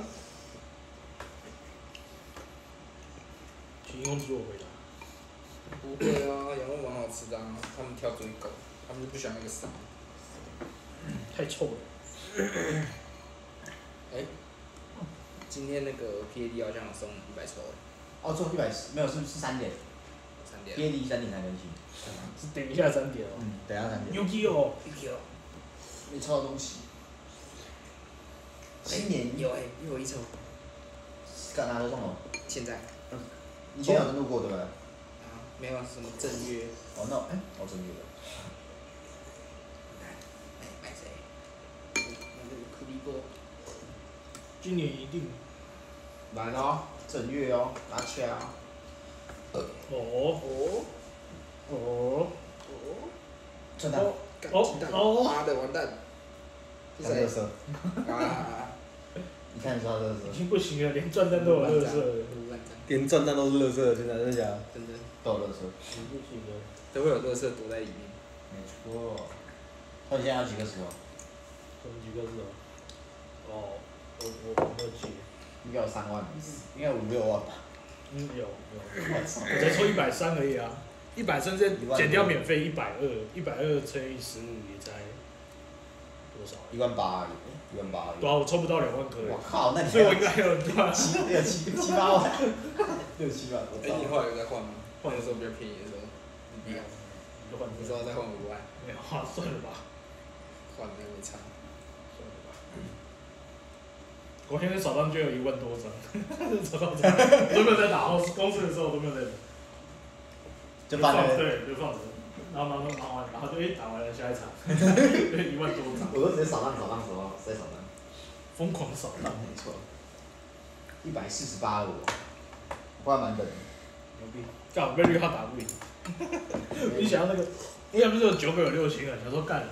请用自我回答。 不会啊，羊肉蛮好吃的啊，他们挑嘴狗，他们就不喜欢那个骚。 太臭了。 今天那个 PAD 好像有送100抽哦，做110，没有是3点。 3点。 PAD 3点才更新。 是等一下3点哦。 等一下3点。 Yu-Gi-Oh！ 没抽到东西。新年有又有1抽。 干哪都中了？ 现在。 以前有登录过对不对？ 没有什么正月。 哦，那正月的。 买谁？买这个酷比哥。 今年一定。 来哦，正月哦，拿起来啊！真的。 妈的，完蛋！ 是谁？啊！你看知道乐色。 已经不行了，连转蛋都有乐色。 连转蛋都是乐色，现在真的假的？ 真的。 都有乐色。 不行了。 都会有乐色躲在里面。 没错。他现在有几个石头？ 有几个石头？我没有记。 应该有3万，应该有5、6万吧。 有。我才抽130而已啊，130再减掉免费120，120乘以15也才多少 ？18000而已，18000而已。 对啊，我抽不到2万颗。 我靠，那你所以我应该有对吧 ？7、8万，6、7万。 你后来有在换吗？换的时候比较便宜的时候，你知道再换5万？ 没有，算了吧。 换的没差。 算了吧。我现在手上就有1万多张，手上都没有在打，公司的时候都没有在打。就放着，对，就放着，然后忙完，然后就打完了下一场，1万多张。 我都直接扫荡，直接扫荡。 疯狂扫荡。 没错。148了，我还蛮等的。 牛逼！干，我被绿号打不赢。你想要那个，应该不是有9个有6星啊？想说干，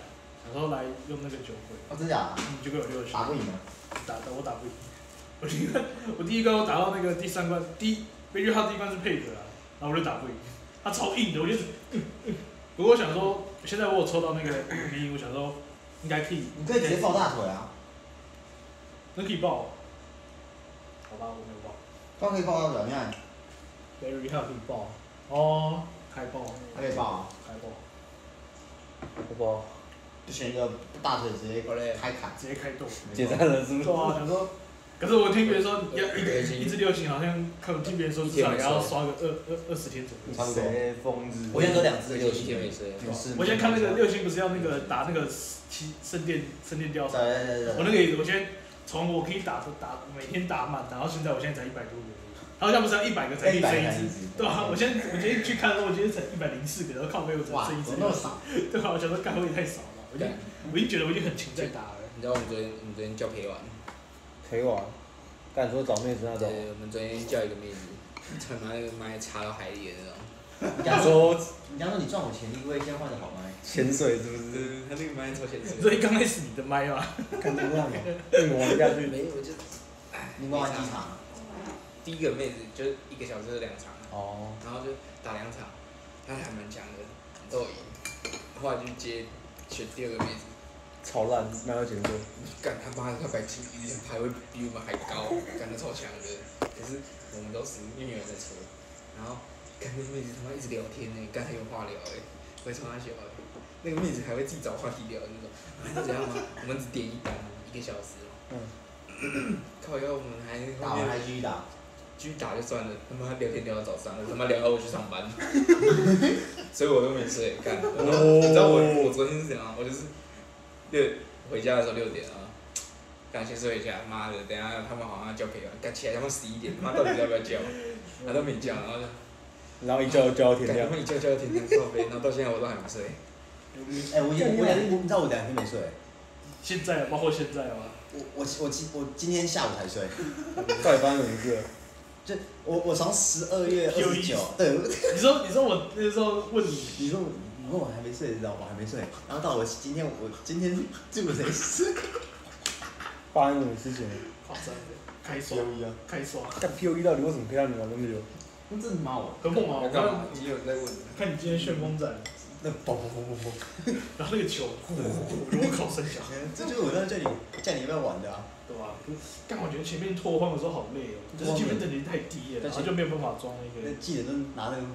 然后来用那个酒鬼， 哦，真假的？ 酒鬼有6星， 打不赢吗？ 我打不赢。我第一关我打到那个第3关，因为他第1关是配合啊，然后我就打不赢，他超硬的，我就不过我想说，现在我有抽到那个迷，我想说应该可以。 你可以直接抱大腿啊。 那可以爆。好吧，我没有爆。 刚可以抱大腿，你看。 Barry 还可以爆。哦，开爆。 还可以抱啊。 开爆。 不爆。 就选一个大腿直接开砍。 直接开动。 解散了是不是？ 对啊，想说。可是我听别人说，要一只6星，好像听别人说至少也要刷个20天左右。 差不多。 疯子。 我现在都2只6 一星。 天没睡。 我先看那个6星不是要那个打那个圣殿吊杀。 对。 我那个我先从我可以打每天打满，打到现在我现在才100多个。好像不是要100个才可以升一只，对吧？我今天去看的时候，我今天才104个，然后靠背我只升一只， 那么少， 对吧？我想说干我也太少了，我已经觉得我已经很勤在打了。 你知道我们昨天叫陪玩。 陪玩。敢说找妹子那种。 我们昨天叫一个妹子，他妈那个麦插到海里的那种。 你刚说你赚我钱，你会先换个好麦？ 潜水是不是？ 他那个麦超潜水。 所以刚开始你的麦嘛， 看这样嘛，硬玩下去。 没有就， 你玩几场？ 第一个妹子就1个小时2场。 哦。 然后就打2场，她还蛮强的，都有赢。后来就选第2个妹子。 超烂，哪有潜水？ 干他妈的，他170还会比我们还高，干他超强的。可是我们都是因为有人在抽，然后干那妹子他妈一直聊天呢，干很有话聊哎，我会超他小哎。那个妹子还会自己找话题聊那种，你知道怎样吗？我们只点1单1个小时靠腰我们还打完还继续打。 继续打就算了，他妈聊天聊到早上，我他妈聊到我去上班，所以我都没睡干。你知道我昨天是怎样？我就是回家的时候6点啊，刚先睡一下，妈的，等下他们好像要叫陪玩，赶起来他们11点，妈到底要不要叫？他都没叫， 然后一叫到天亮。 他们一叫到天亮靠背，然后到现在我都还没睡。 你知道我2天没睡。 现在包括现在吗？ 我今天下午才睡。 到底发生什么事？ 就我从12月29，对。 你说我那时候问你， 你问我还没睡，你知道我还没睡，然后到我今天就没睡。 发生什么事情？ 夸张的，开刷。开刷。 但 POE 到底为什么可以让你玩那么久？ 那真的骂我。 很猛啊！我看已经有人在问。 看你今天旋风斩， 那嘣， 然后那个球，我靠，三小。 这就是我那叫你要不要玩的啊。 对吧？干，我觉得前面拓荒的时候好累哦，就是前面等级太低了，然后就没有办法装那个。 记得都拿那个。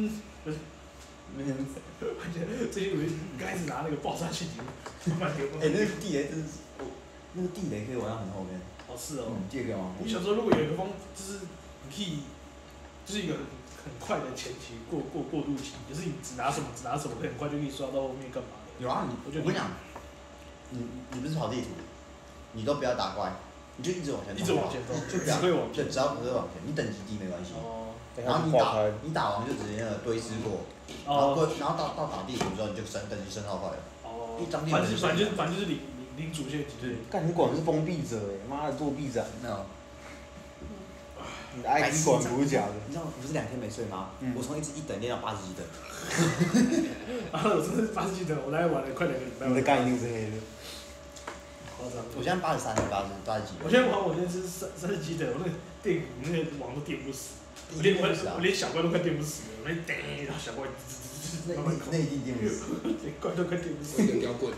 这些你刚开始拿那个爆炸陷阱，那个地雷真是，那个地雷可以玩到很后面。 哦，是哦。 地雷可以玩。 我想说，如果有一个风，就是你可以，就是一个很快的前期过渡期，就是你只拿什么，可以很快就可以刷到后面干嘛的。 有啊，我跟你讲，你不是跑地图。你都不要打怪，你就一直往前走，就不要，就只要不是往前，你等级低没关系。然后你打完就直接那个堆尸过，然后到打地图之后你就等级升到快了。反正就是领主线级对。 干，你果然是封闭者哎，妈的作弊仔。 没有。 你的 ID 果然不是假的。 你知道我不是2天没睡吗？我从1等练到80级等。 然后我真的是80级等，我大概玩了快2个礼拜。 你的肝一定是黑的。 我现在83还80几？ 我现在玩我现在是30几等，我那个电鼓那个网都电不死，我连小怪都快电不死了，我那叮，然后小怪那一定电不死， 连怪都快电不死。 我一个吊棍。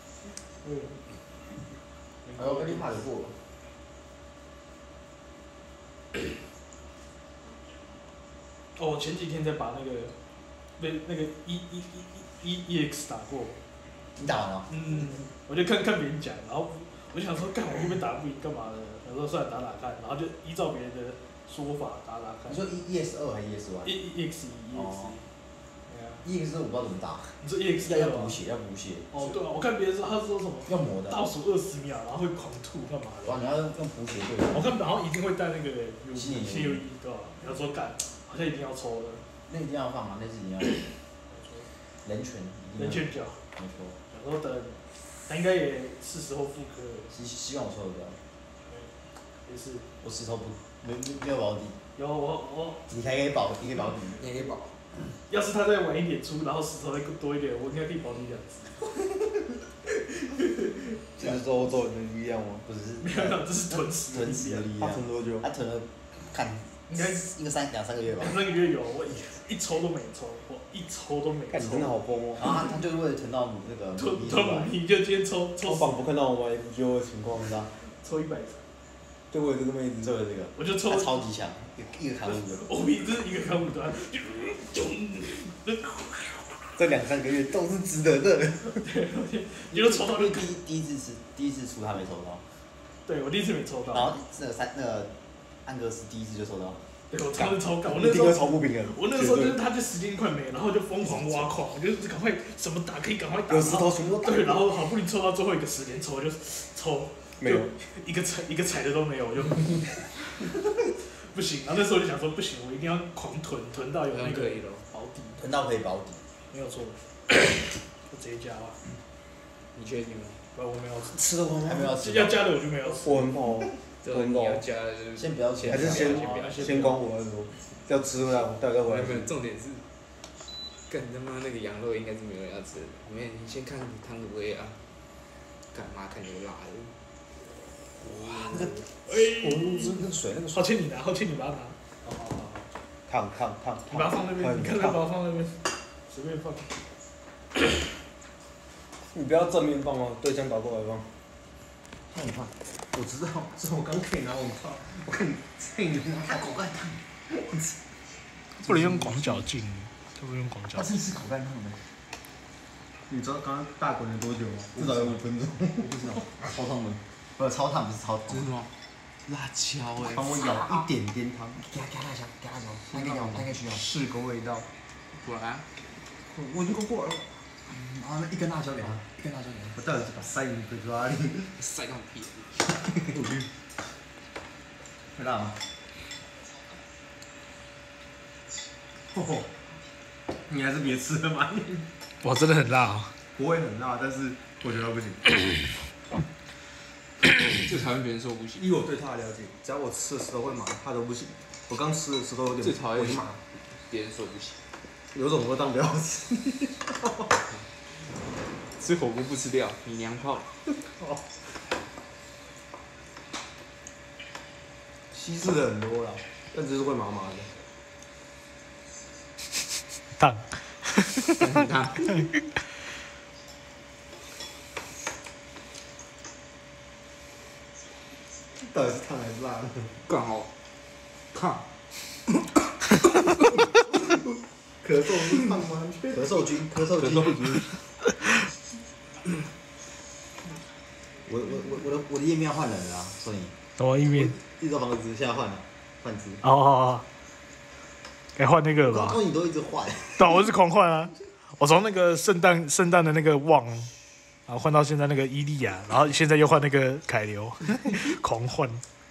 我跟你怕得过。 哦，我前几天才把那个EX 打过。 你打完了？ 我就看别人讲，然后我就想说，干我会不会打不赢，干嘛的？然后算了打看，然后就依照别人的说法打看。 你说 EX2还是 EX1？EX1我不知道怎么打。 你说 EX 要补血。 哦，对啊，我看别人说他说什么？ 要磨的。 倒数20秒，然后会狂吐干嘛的？ 哇，你要用补血对。 我看好像一定会带那个新友谊，对吧？然后说干，好像一定要抽的。 那一定要放啊，那是一定要。人权角。 没错。 然后等，他应该也是时候复刻了。 希望我抽得到。 也是。我石头没有保底。 有我。 你还可以保， 你也可以保。 要是他再晚一点出，然后石头再多一点，我应该可以保你2只。 这就是欧洲人的力量吗？ 不是， 没有，这是囤食囤食的力量。 他囤多久？ 他囤了，看应该一个2、3个月吧。 2、3个月有，我一抽都没抽，我一抽都没看你真的抽。 好疯哦！ 然后他就是为了囤到那个囤母蜜，就今天抽我仿佛看到我们 FGO 的情况， 知道？ 抽100张， 就为了这个妹子， 就为了这个， 我就抽他超级强，一个砍5个。 我比这一个砍5段， 这2、3个月都是值得的。 你就抽到就第一次出他没抽到。 对我第一次没抽到。 然后那个安格斯第一次就抽到。 对我超级超高，我一定会超不平衡。 我那时候就是他就时间快没，然后就疯狂挖矿，我就是赶快什么打可以赶快打。 有石头全部都打。 对，然后好不容易抽到最后一个时间抽，就抽没有一个踩的都没有，我就不行。然后那时候就想说不行，我一定要狂囤到有那个保底， 囤到可以保底， 没有错，我直接加吧。 你确定吗？ 不，我没有吃了吗？ 还没有吃。 要加的我就没有吃。 我很饱。 对，你要加的就是先不要钱， 还是先关火再说。要吃了，待会再回来。 没有，重点是，干他妈那个羊肉应该是没有人要吃的。你先看汤卤味啊，干嘛看有辣的？ 哇，那个，那个水那个水。 好，请你拿，请你把它拿。 烫， 你把它放那边，你看它把它放那边，随便放。 你不要正面放哦，对枪倒过来放。 那你放。 我知道，是我刚可以拿我操！我看你菜你拿口干烫， 不能用广角镜，都不用广角。 他是吃口干烫的。 你知道刚刚大滚了多久吗？ 至少有5分钟。我不知道。超烫的，不是超烫，不是超烫。 真的吗？辣椒哎！ 帮我舀一点点汤。 给他辣椒，给他辣椒，他应该需要。 试个味道。 不然， 我已经过了。 然后那一根辣椒给他，一根辣椒给他。 我到底是把塞进嘴巴里。 塞到屁！ 会辣吗？ 哦，你还是别吃了嘛。 哇，真的很辣啊！ 不会很辣，但是我觉得不行。 最讨厌别人说不行。 以我对他的了解，只要我吃的石头会麻，他都不行。我刚吃的石头有点， 最讨厌麻。 别人说不行。 有种我当不要吃。 吃火锅不吃料，你娘炮。 稀释的很多啦，但就是会麻麻的。 烫。 到底是烫还是辣呢？ 刚好，烫。 咳嗽是烫吗？ 咳嗽菌。我的页面要换人了啊，所以。 什么页面？ 一个房子现在换只。 哦，该换那个了吧？ 你都一直换。 对，我是狂换啊！我从那个圣诞的那个旺，然后换到现在那个伊利亚，然后现在又换那个凯流，狂换。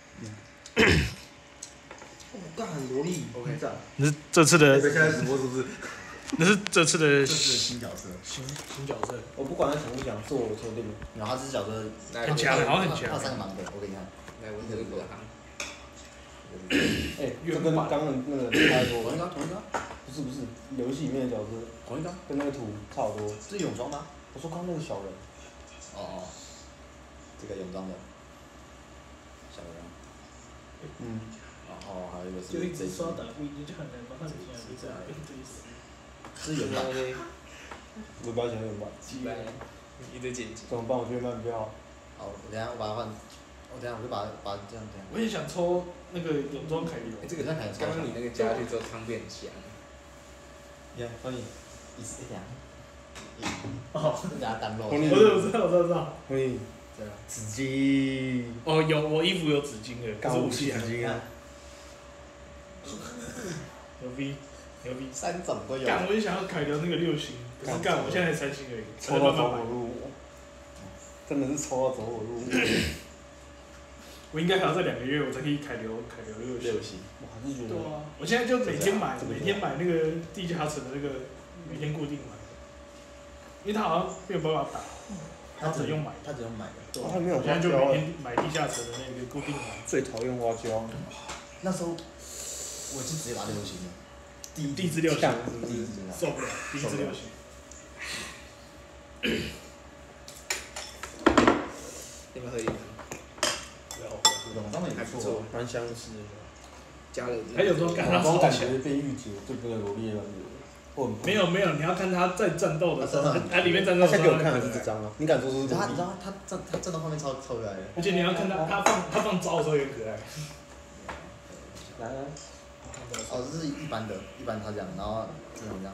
干萝莉 ，OK 赞。 那是这次的。 现在直播是不是？ 那是这次的新角色。 新角色。 我不管他想不想，是我决定的。 然后他这角色很强，好像很强。 他3个盲的，我给你看。 来，我这个行。 这跟刚刚那个差不多。 同一张。 不是，游戏里面的角色。 同一张。 跟那个图差不多。 是泳装吗？ 我说刚那个小人。 哦，这个泳装的。小人。然后还有一个是。 就一直刷打不赢，就很难把他们现在这样对死。 是原版。 我不要讲原版。 一堆剪辑。 怎么办？我觉得原版比较好。 好，我等下我把它换。我等下我就把这样这样。 我也想抽那个泳装凯流。 这个刚刚你那个加下去之后汤变香。 呀，所以一两。哦，等下单漏。 我知道。 可以。 对啊。 纸巾。 哦，有我衣服有纸巾的，可是武器纸巾啊。 牛逼 ，3种都有。 干，我也想要凯流那个6星，可是干我现在才3星而已。 抽到走火入魔。真的是抽到走火入魔。 我应该还要再2个月，我才可以凯流6星。 我还是觉得。 对啊，我现在就每天买那个地下城的那个，每天固定买，因为他好像没有办法打，他只用买的。 对， 他没有。 我现在就每天买地下城的那个固定买。 最讨厌花椒。 那时候我就直接把6星了。 地质6星。受不了，地质6星。 蛮相似的。 加了。 还有时候看他感觉变御姐就不能萝莉的感觉。 没有，你要看他在战斗的时候，他里面战斗的时候。 他先给我看的是这张啊，你敢说是？ 他你知道他战斗画面超可爱的。 而且你要看他放招的时候也可爱。 来。 哦，这是一般他这样，然后这样。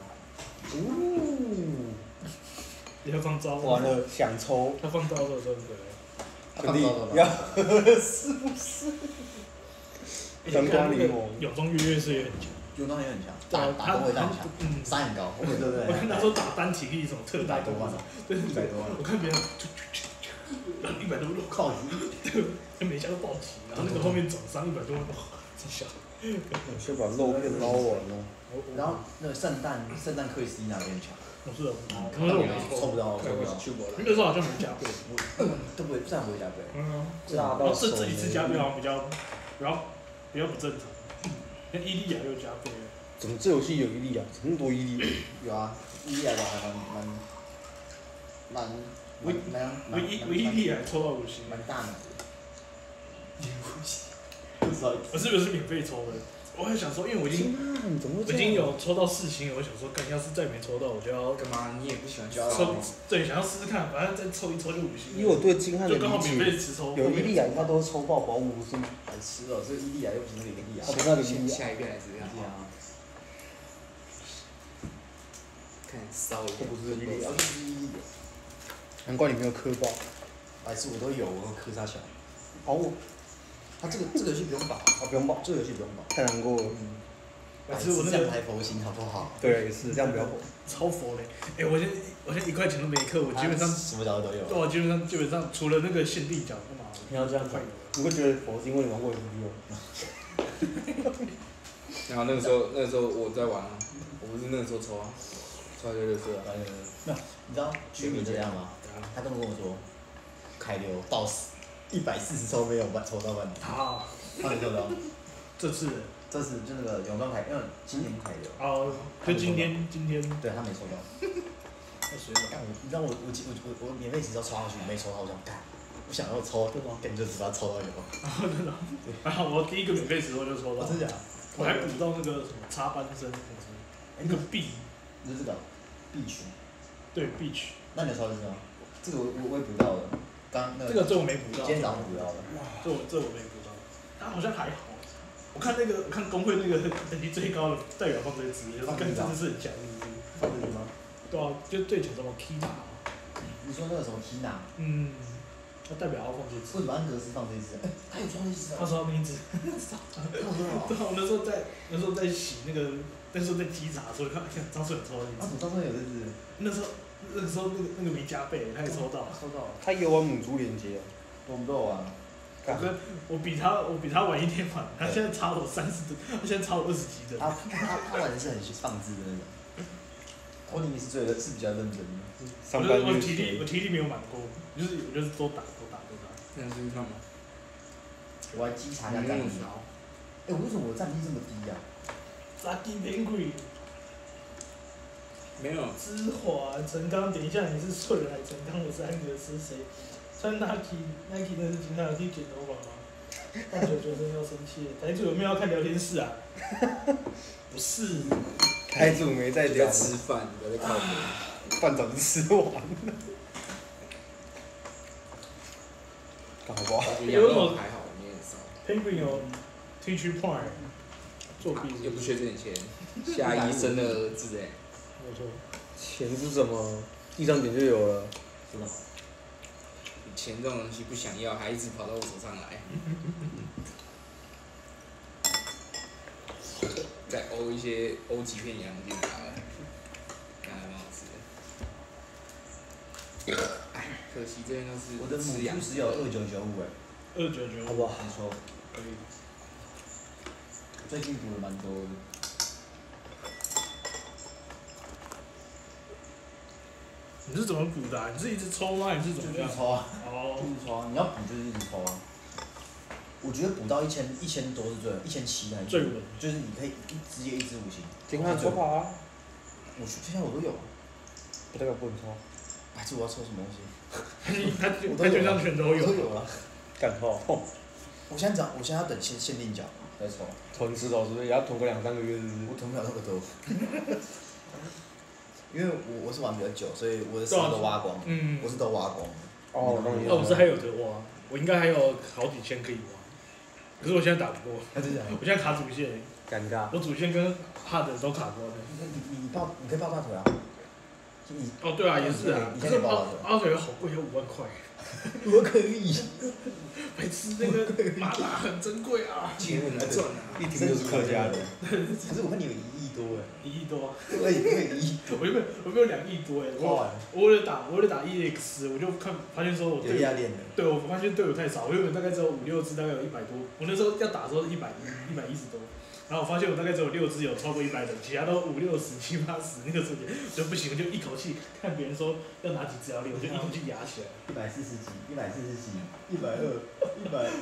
你要放招。 完了，想抽。 他放招的时候真可爱。兄弟，要是不是？阳光柠檬。 永中月是也很强。 永中也很强。打都会很强。杀很高。对对对。 我看他说打单体力什么特大多万， 对 100多万。 我看别人100多万靠对，跟每家都暴击，然后那个后面总伤100多万，真小。 先把肉片捞完哦。 然后那个圣诞克里斯蒂娜也很强。 是的， 可能我抽不到， 那时候好像没加倍， 都不会，这样不会加倍。 这一次加倍好像比较不正常。那伊利亚又加倍了。 怎么这游戏有伊利亚？怎么那么多伊利亚？ 有啊，伊利亚的还蛮。 唯一利亚抽到5星。 蛮大的。 我是不是免费抽的？我还想说，因为我已经有抽到4星了，我想说，干要是再没抽到，我就要干嘛？你也不喜欢抽？对，想要试试看，反正再抽一抽就5星。 以我对金汉的理解，有伊利亚应该都是抽爆保姆是吗？ 白痴哦，这伊利亚又不是那个伊利亚。 不是那个伊利亚。 下一遍还是这样。看骚一点。 不是伊利亚， 这是伊利亚。 难怪你没有氪爆。 白痴我都有，我氪啥小？ 保姆。 他这个游戏不用保， 不用保， 这个游戏不用保， 太难过了。 白痴我那个才佛心好不好？ 对，是这样比较火。 超佛嘞！我现在1块钱都没氪，我基本上什么角都有。 对，我基本上除了那个限定角，干嘛？ 你要这样看，你会觉得佛是因为你玩过 FB 哦。 然后那个时候我在玩啊，我不是那个时候抽啊，抽来就6色啊。 那你知道居民这样吗？他跟我说，凯流到死。140抽没有抽到半年。 好， 他没抽到。这次就那个永壮凯，因为今年凯流。 哦，就今天。 对他没抽到。 太水了。 你知道我免费值都抽上去，没抽到我想干，我想要抽，根本就只把它抽到有。 真的。还好我第一个免费值我就抽到。 真假？ 我还补到那个什么插班生，那个 B。 你是这个 B 群。 对 B 群。 那你抽的是吗？这个我也补到了。 这我没补到。 今天早上补到的。 这我没补到。他好像还好。我看工会那个等级最高的代表放这只，跟真的是很强，是不是？ 放这只吗？ 对啊，就对球什么 Kina。 你说那个什么 Kina？ 那代表要放这只。 为什么安格斯放这只？他有装这只啊？ 他说那一只。对啊，我那时候在洗那时候在机查的时候，看张顺有抽到那只。 张顺有这只。 那时候那个没加倍，他也抽到。 他有玩母猪连接啊？ 我们都有玩。 我比他晚一天玩，他现在差我30多，他现在差我20几的。 他玩的是很放置的那种。我里面是比较认真的。 我体力没有满过，我就是都打。 那是看吗？ 我还稽查一下战力。为什么我战力这么低呀 ？Lucky Penguin。 没有。 芝华、陈刚，等一下你是顺还是陈刚？我是安格斯谁？穿 Nike 那是今天可以剪头发吗？大舅舅真要生气了，台主有没有要看聊天室啊？不是， 台主没在聊。 在吃饭，在靠边。 饭早就吃完了。干好不好？ 有什么还好，你也少。 Penguin 有 Teach Point 作弊， 又不缺这点钱，下医生的儿子哎。 没错。 钱是什么？一张点就有了。 是吗？ 钱这种东西不想要，还一直跑到我手上来。再欧几片洋芋拿了，那还蛮好吃的。哎，可惜这边都是。 我的母猪只有2995哎。 2995， 好不好？ 没错。可以。最近补了蛮多的。 你是怎么补的啊？你是一直抽吗？你是怎么样？ 一直抽啊！ 哦。 一直抽啊！你要补就是一直抽啊。我觉得补到1000多是最，1070还是最稳， 就是你可以直接1支5星。 金汉抽卡啊！ 现在我都有。 不代表不能抽。 哎，这我要抽什么东西？ 他基本上全都有。 都有了。 干抽。 我现在要等限定奖再抽。 囤石头是不是也要囤个2、3个月？是不是？ 我囤不了那么多。因为我是玩比较久，所以我的石头都挖光。我是都挖光。 哦， 那我是还有得挖，我应该还有好几千可以挖，可是我现在打不过。我现在卡主线。 尴尬。 我主线跟 hard 都卡过的。 你可以抱大腿啊。 哦，对啊，也是啊。可是抱腿好贵，要5万块。 我可以。 白痴，那个马达很珍贵啊。 钱很难赚啊。 一听就是客家人。 可是我看你有1亿多哎。 1亿多。 对，1亿。 我有没有2亿多哎？我为了打 EX， 我就发现说我队友，对我发现队友太少，我原本大概只有5、6只，大概有100多。我那时候要打的时候是110多。然后我发现我大概只有6只有超过100的，其他都50、60、70、80，那个时候就不行，我就一口气看别人说要拿几只要练，我就一口气压起来。 140几，140几，120，100，190。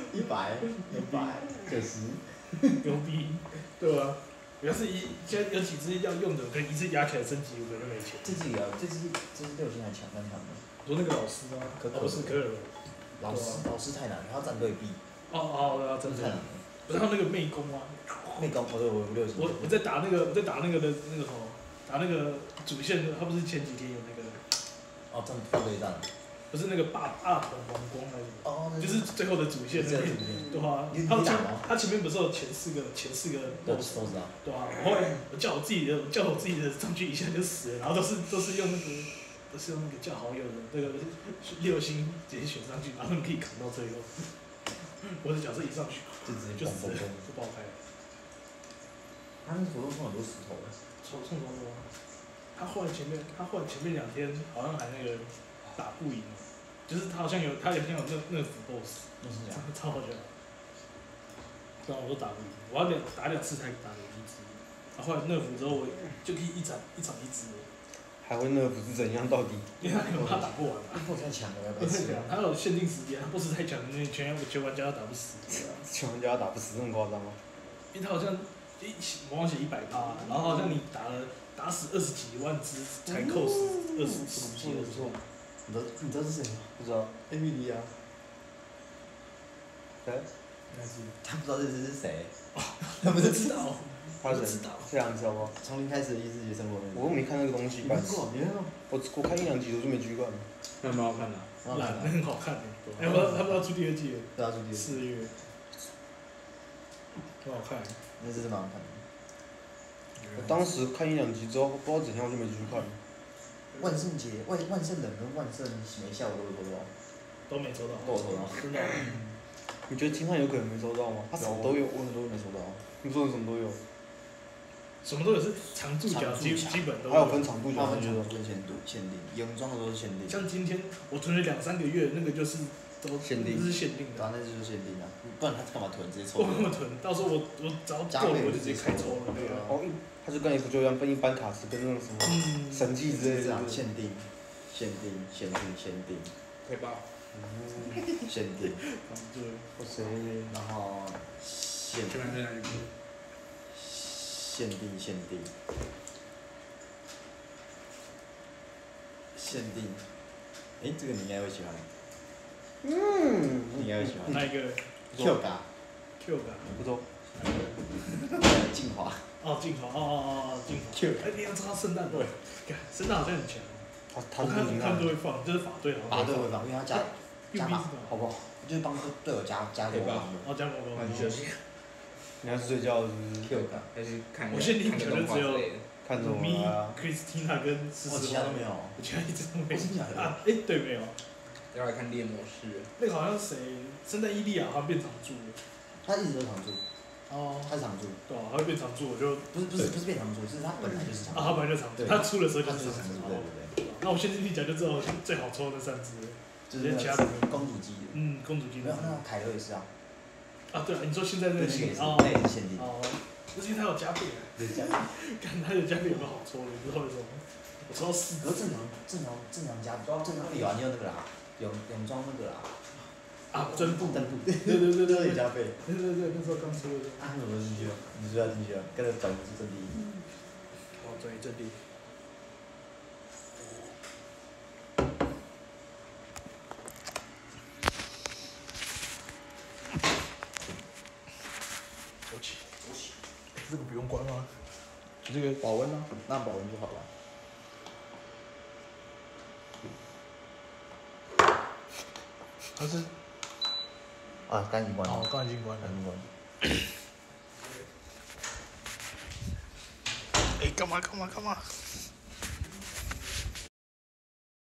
牛逼，对吧？要是现在有几只要用的，可以一次压起来升级，我可能就没钱。 这只6星还强，蛮强的。 说那个老师吗？不是科尔。 老师太难了，他要站对臂。 对啊，真的太难了。不是他那个媚攻啊。 媚攻， 我在打那个的那个什么，打那个主线，他不是前几天有那个。 哦，战副对战。不是那个霸统王光还是什么？哦，就是最后的主线那边。对啊，他前面不是有前四个 boss 啊？ 对啊，我后来我叫我自己的上去一下就死了，然后都是用那个叫好友的那个6星直接选上去，然后他们可以扛到最后。我的角色一上去就死了，就爆开了。 他那活动送很多石头的。 送多多。他后来前面2天好像还那个打不赢，就是他好像有那个副 boss， 超好笑。然后我都打不赢，我要打2次才打得赢1只。然后后来nerf之后，我就可以一场1只。 还会nerf是怎样到底？ 因为他打不完嘛。 boss 太强了， 他有限定时间，boss 太强，那全玩家都打不死。 全玩家打不死，这么夸张吗？ 因为他好像魔王血100%，然后好像你打死20几万只才扣死20几万。 你知道是谁吗？ 不知道。 艾米莉啊。 谁？ 他不知道这只是谁。 他不知道。 他是谁？这样知道吗？ 从零开始的异世界生活。 我又没看那个东西。 你看过？ 我看1、2集我就没继续看了。 那蛮好看的。 那很好看的。他不知道出第2季了。 对啊，出第2季。 4月。很好看。 那真是蛮好看的。 我当时看1、2集之后，不知道怎样我就没继续看了。 万圣节、万圣人跟万圣没效我都抽到。 都没抽到。 都有抽到。 真的。 你觉得金汉有可能没抽到吗？他什么都有， 我很多都没抽到。 你说的什么都有？ 什么都有是长驻甲，基本都有。 还有分长驻甲， 分限定，泳装的都是限定。 像今天我囤了2、3个月，那个就是都限定， 这是限定的。 那就是限定啊，不然他干嘛囤？直接抽。 我干嘛囤？到时候我只要够了我就直接开抽了，对啊。 哦，他就跟 F 就一样分一般卡池跟那种什么神器之类的。 限定。 可以吧？ 限定。 对。 我谁？ 然后限定。这个你应该会喜欢。你应该会喜欢。 哪一个 ？Q 嘎。 不错。 精华。 精华。Q。你要知道圣诞对，圣诞好像很强。他们都会放，就是法队好像。 法队会放，因为他加码，好不好？就是帮队友加魔方的。 加魔方。 你还是睡觉是不是？ Q 嘎。 还是看。 我限定球就只有看什么啊 ？Christina 跟我其他都没有。 我其他一直都没有。 真假的？ 对，没有。 要来看猎魔士。 那个好像谁？圣诞伊利亚好像变常驻了。 他一直都常驻。他是常驻。 对啊，他会变常驻，我就不是变常驻，是他本来就是常驻。 他本来就常驻。他出的时候就是常驻。对。 那我先进去讲就知道最好抽的3只。 就是其他公主机。 公主机。 没有，那凯勒也是啊。 对啊，你说现在那个限定。 而且他有加倍。 对，加倍。 看他有加倍有没有好抽的？不知道为什么。我抽到4。 正常加，正常有啊，你有那个啦，泳装那个啦。 真布。 对，都有加倍。 对，那时候刚出的。 我都进去了，你是要进去了，跟着转移至阵地。 转移阵地。 这个不用关吗？ 就这个保温啊，那保温就好了。 它是啊，刚已经关了。 哦，刚已经关了。 关。 哎，干嘛？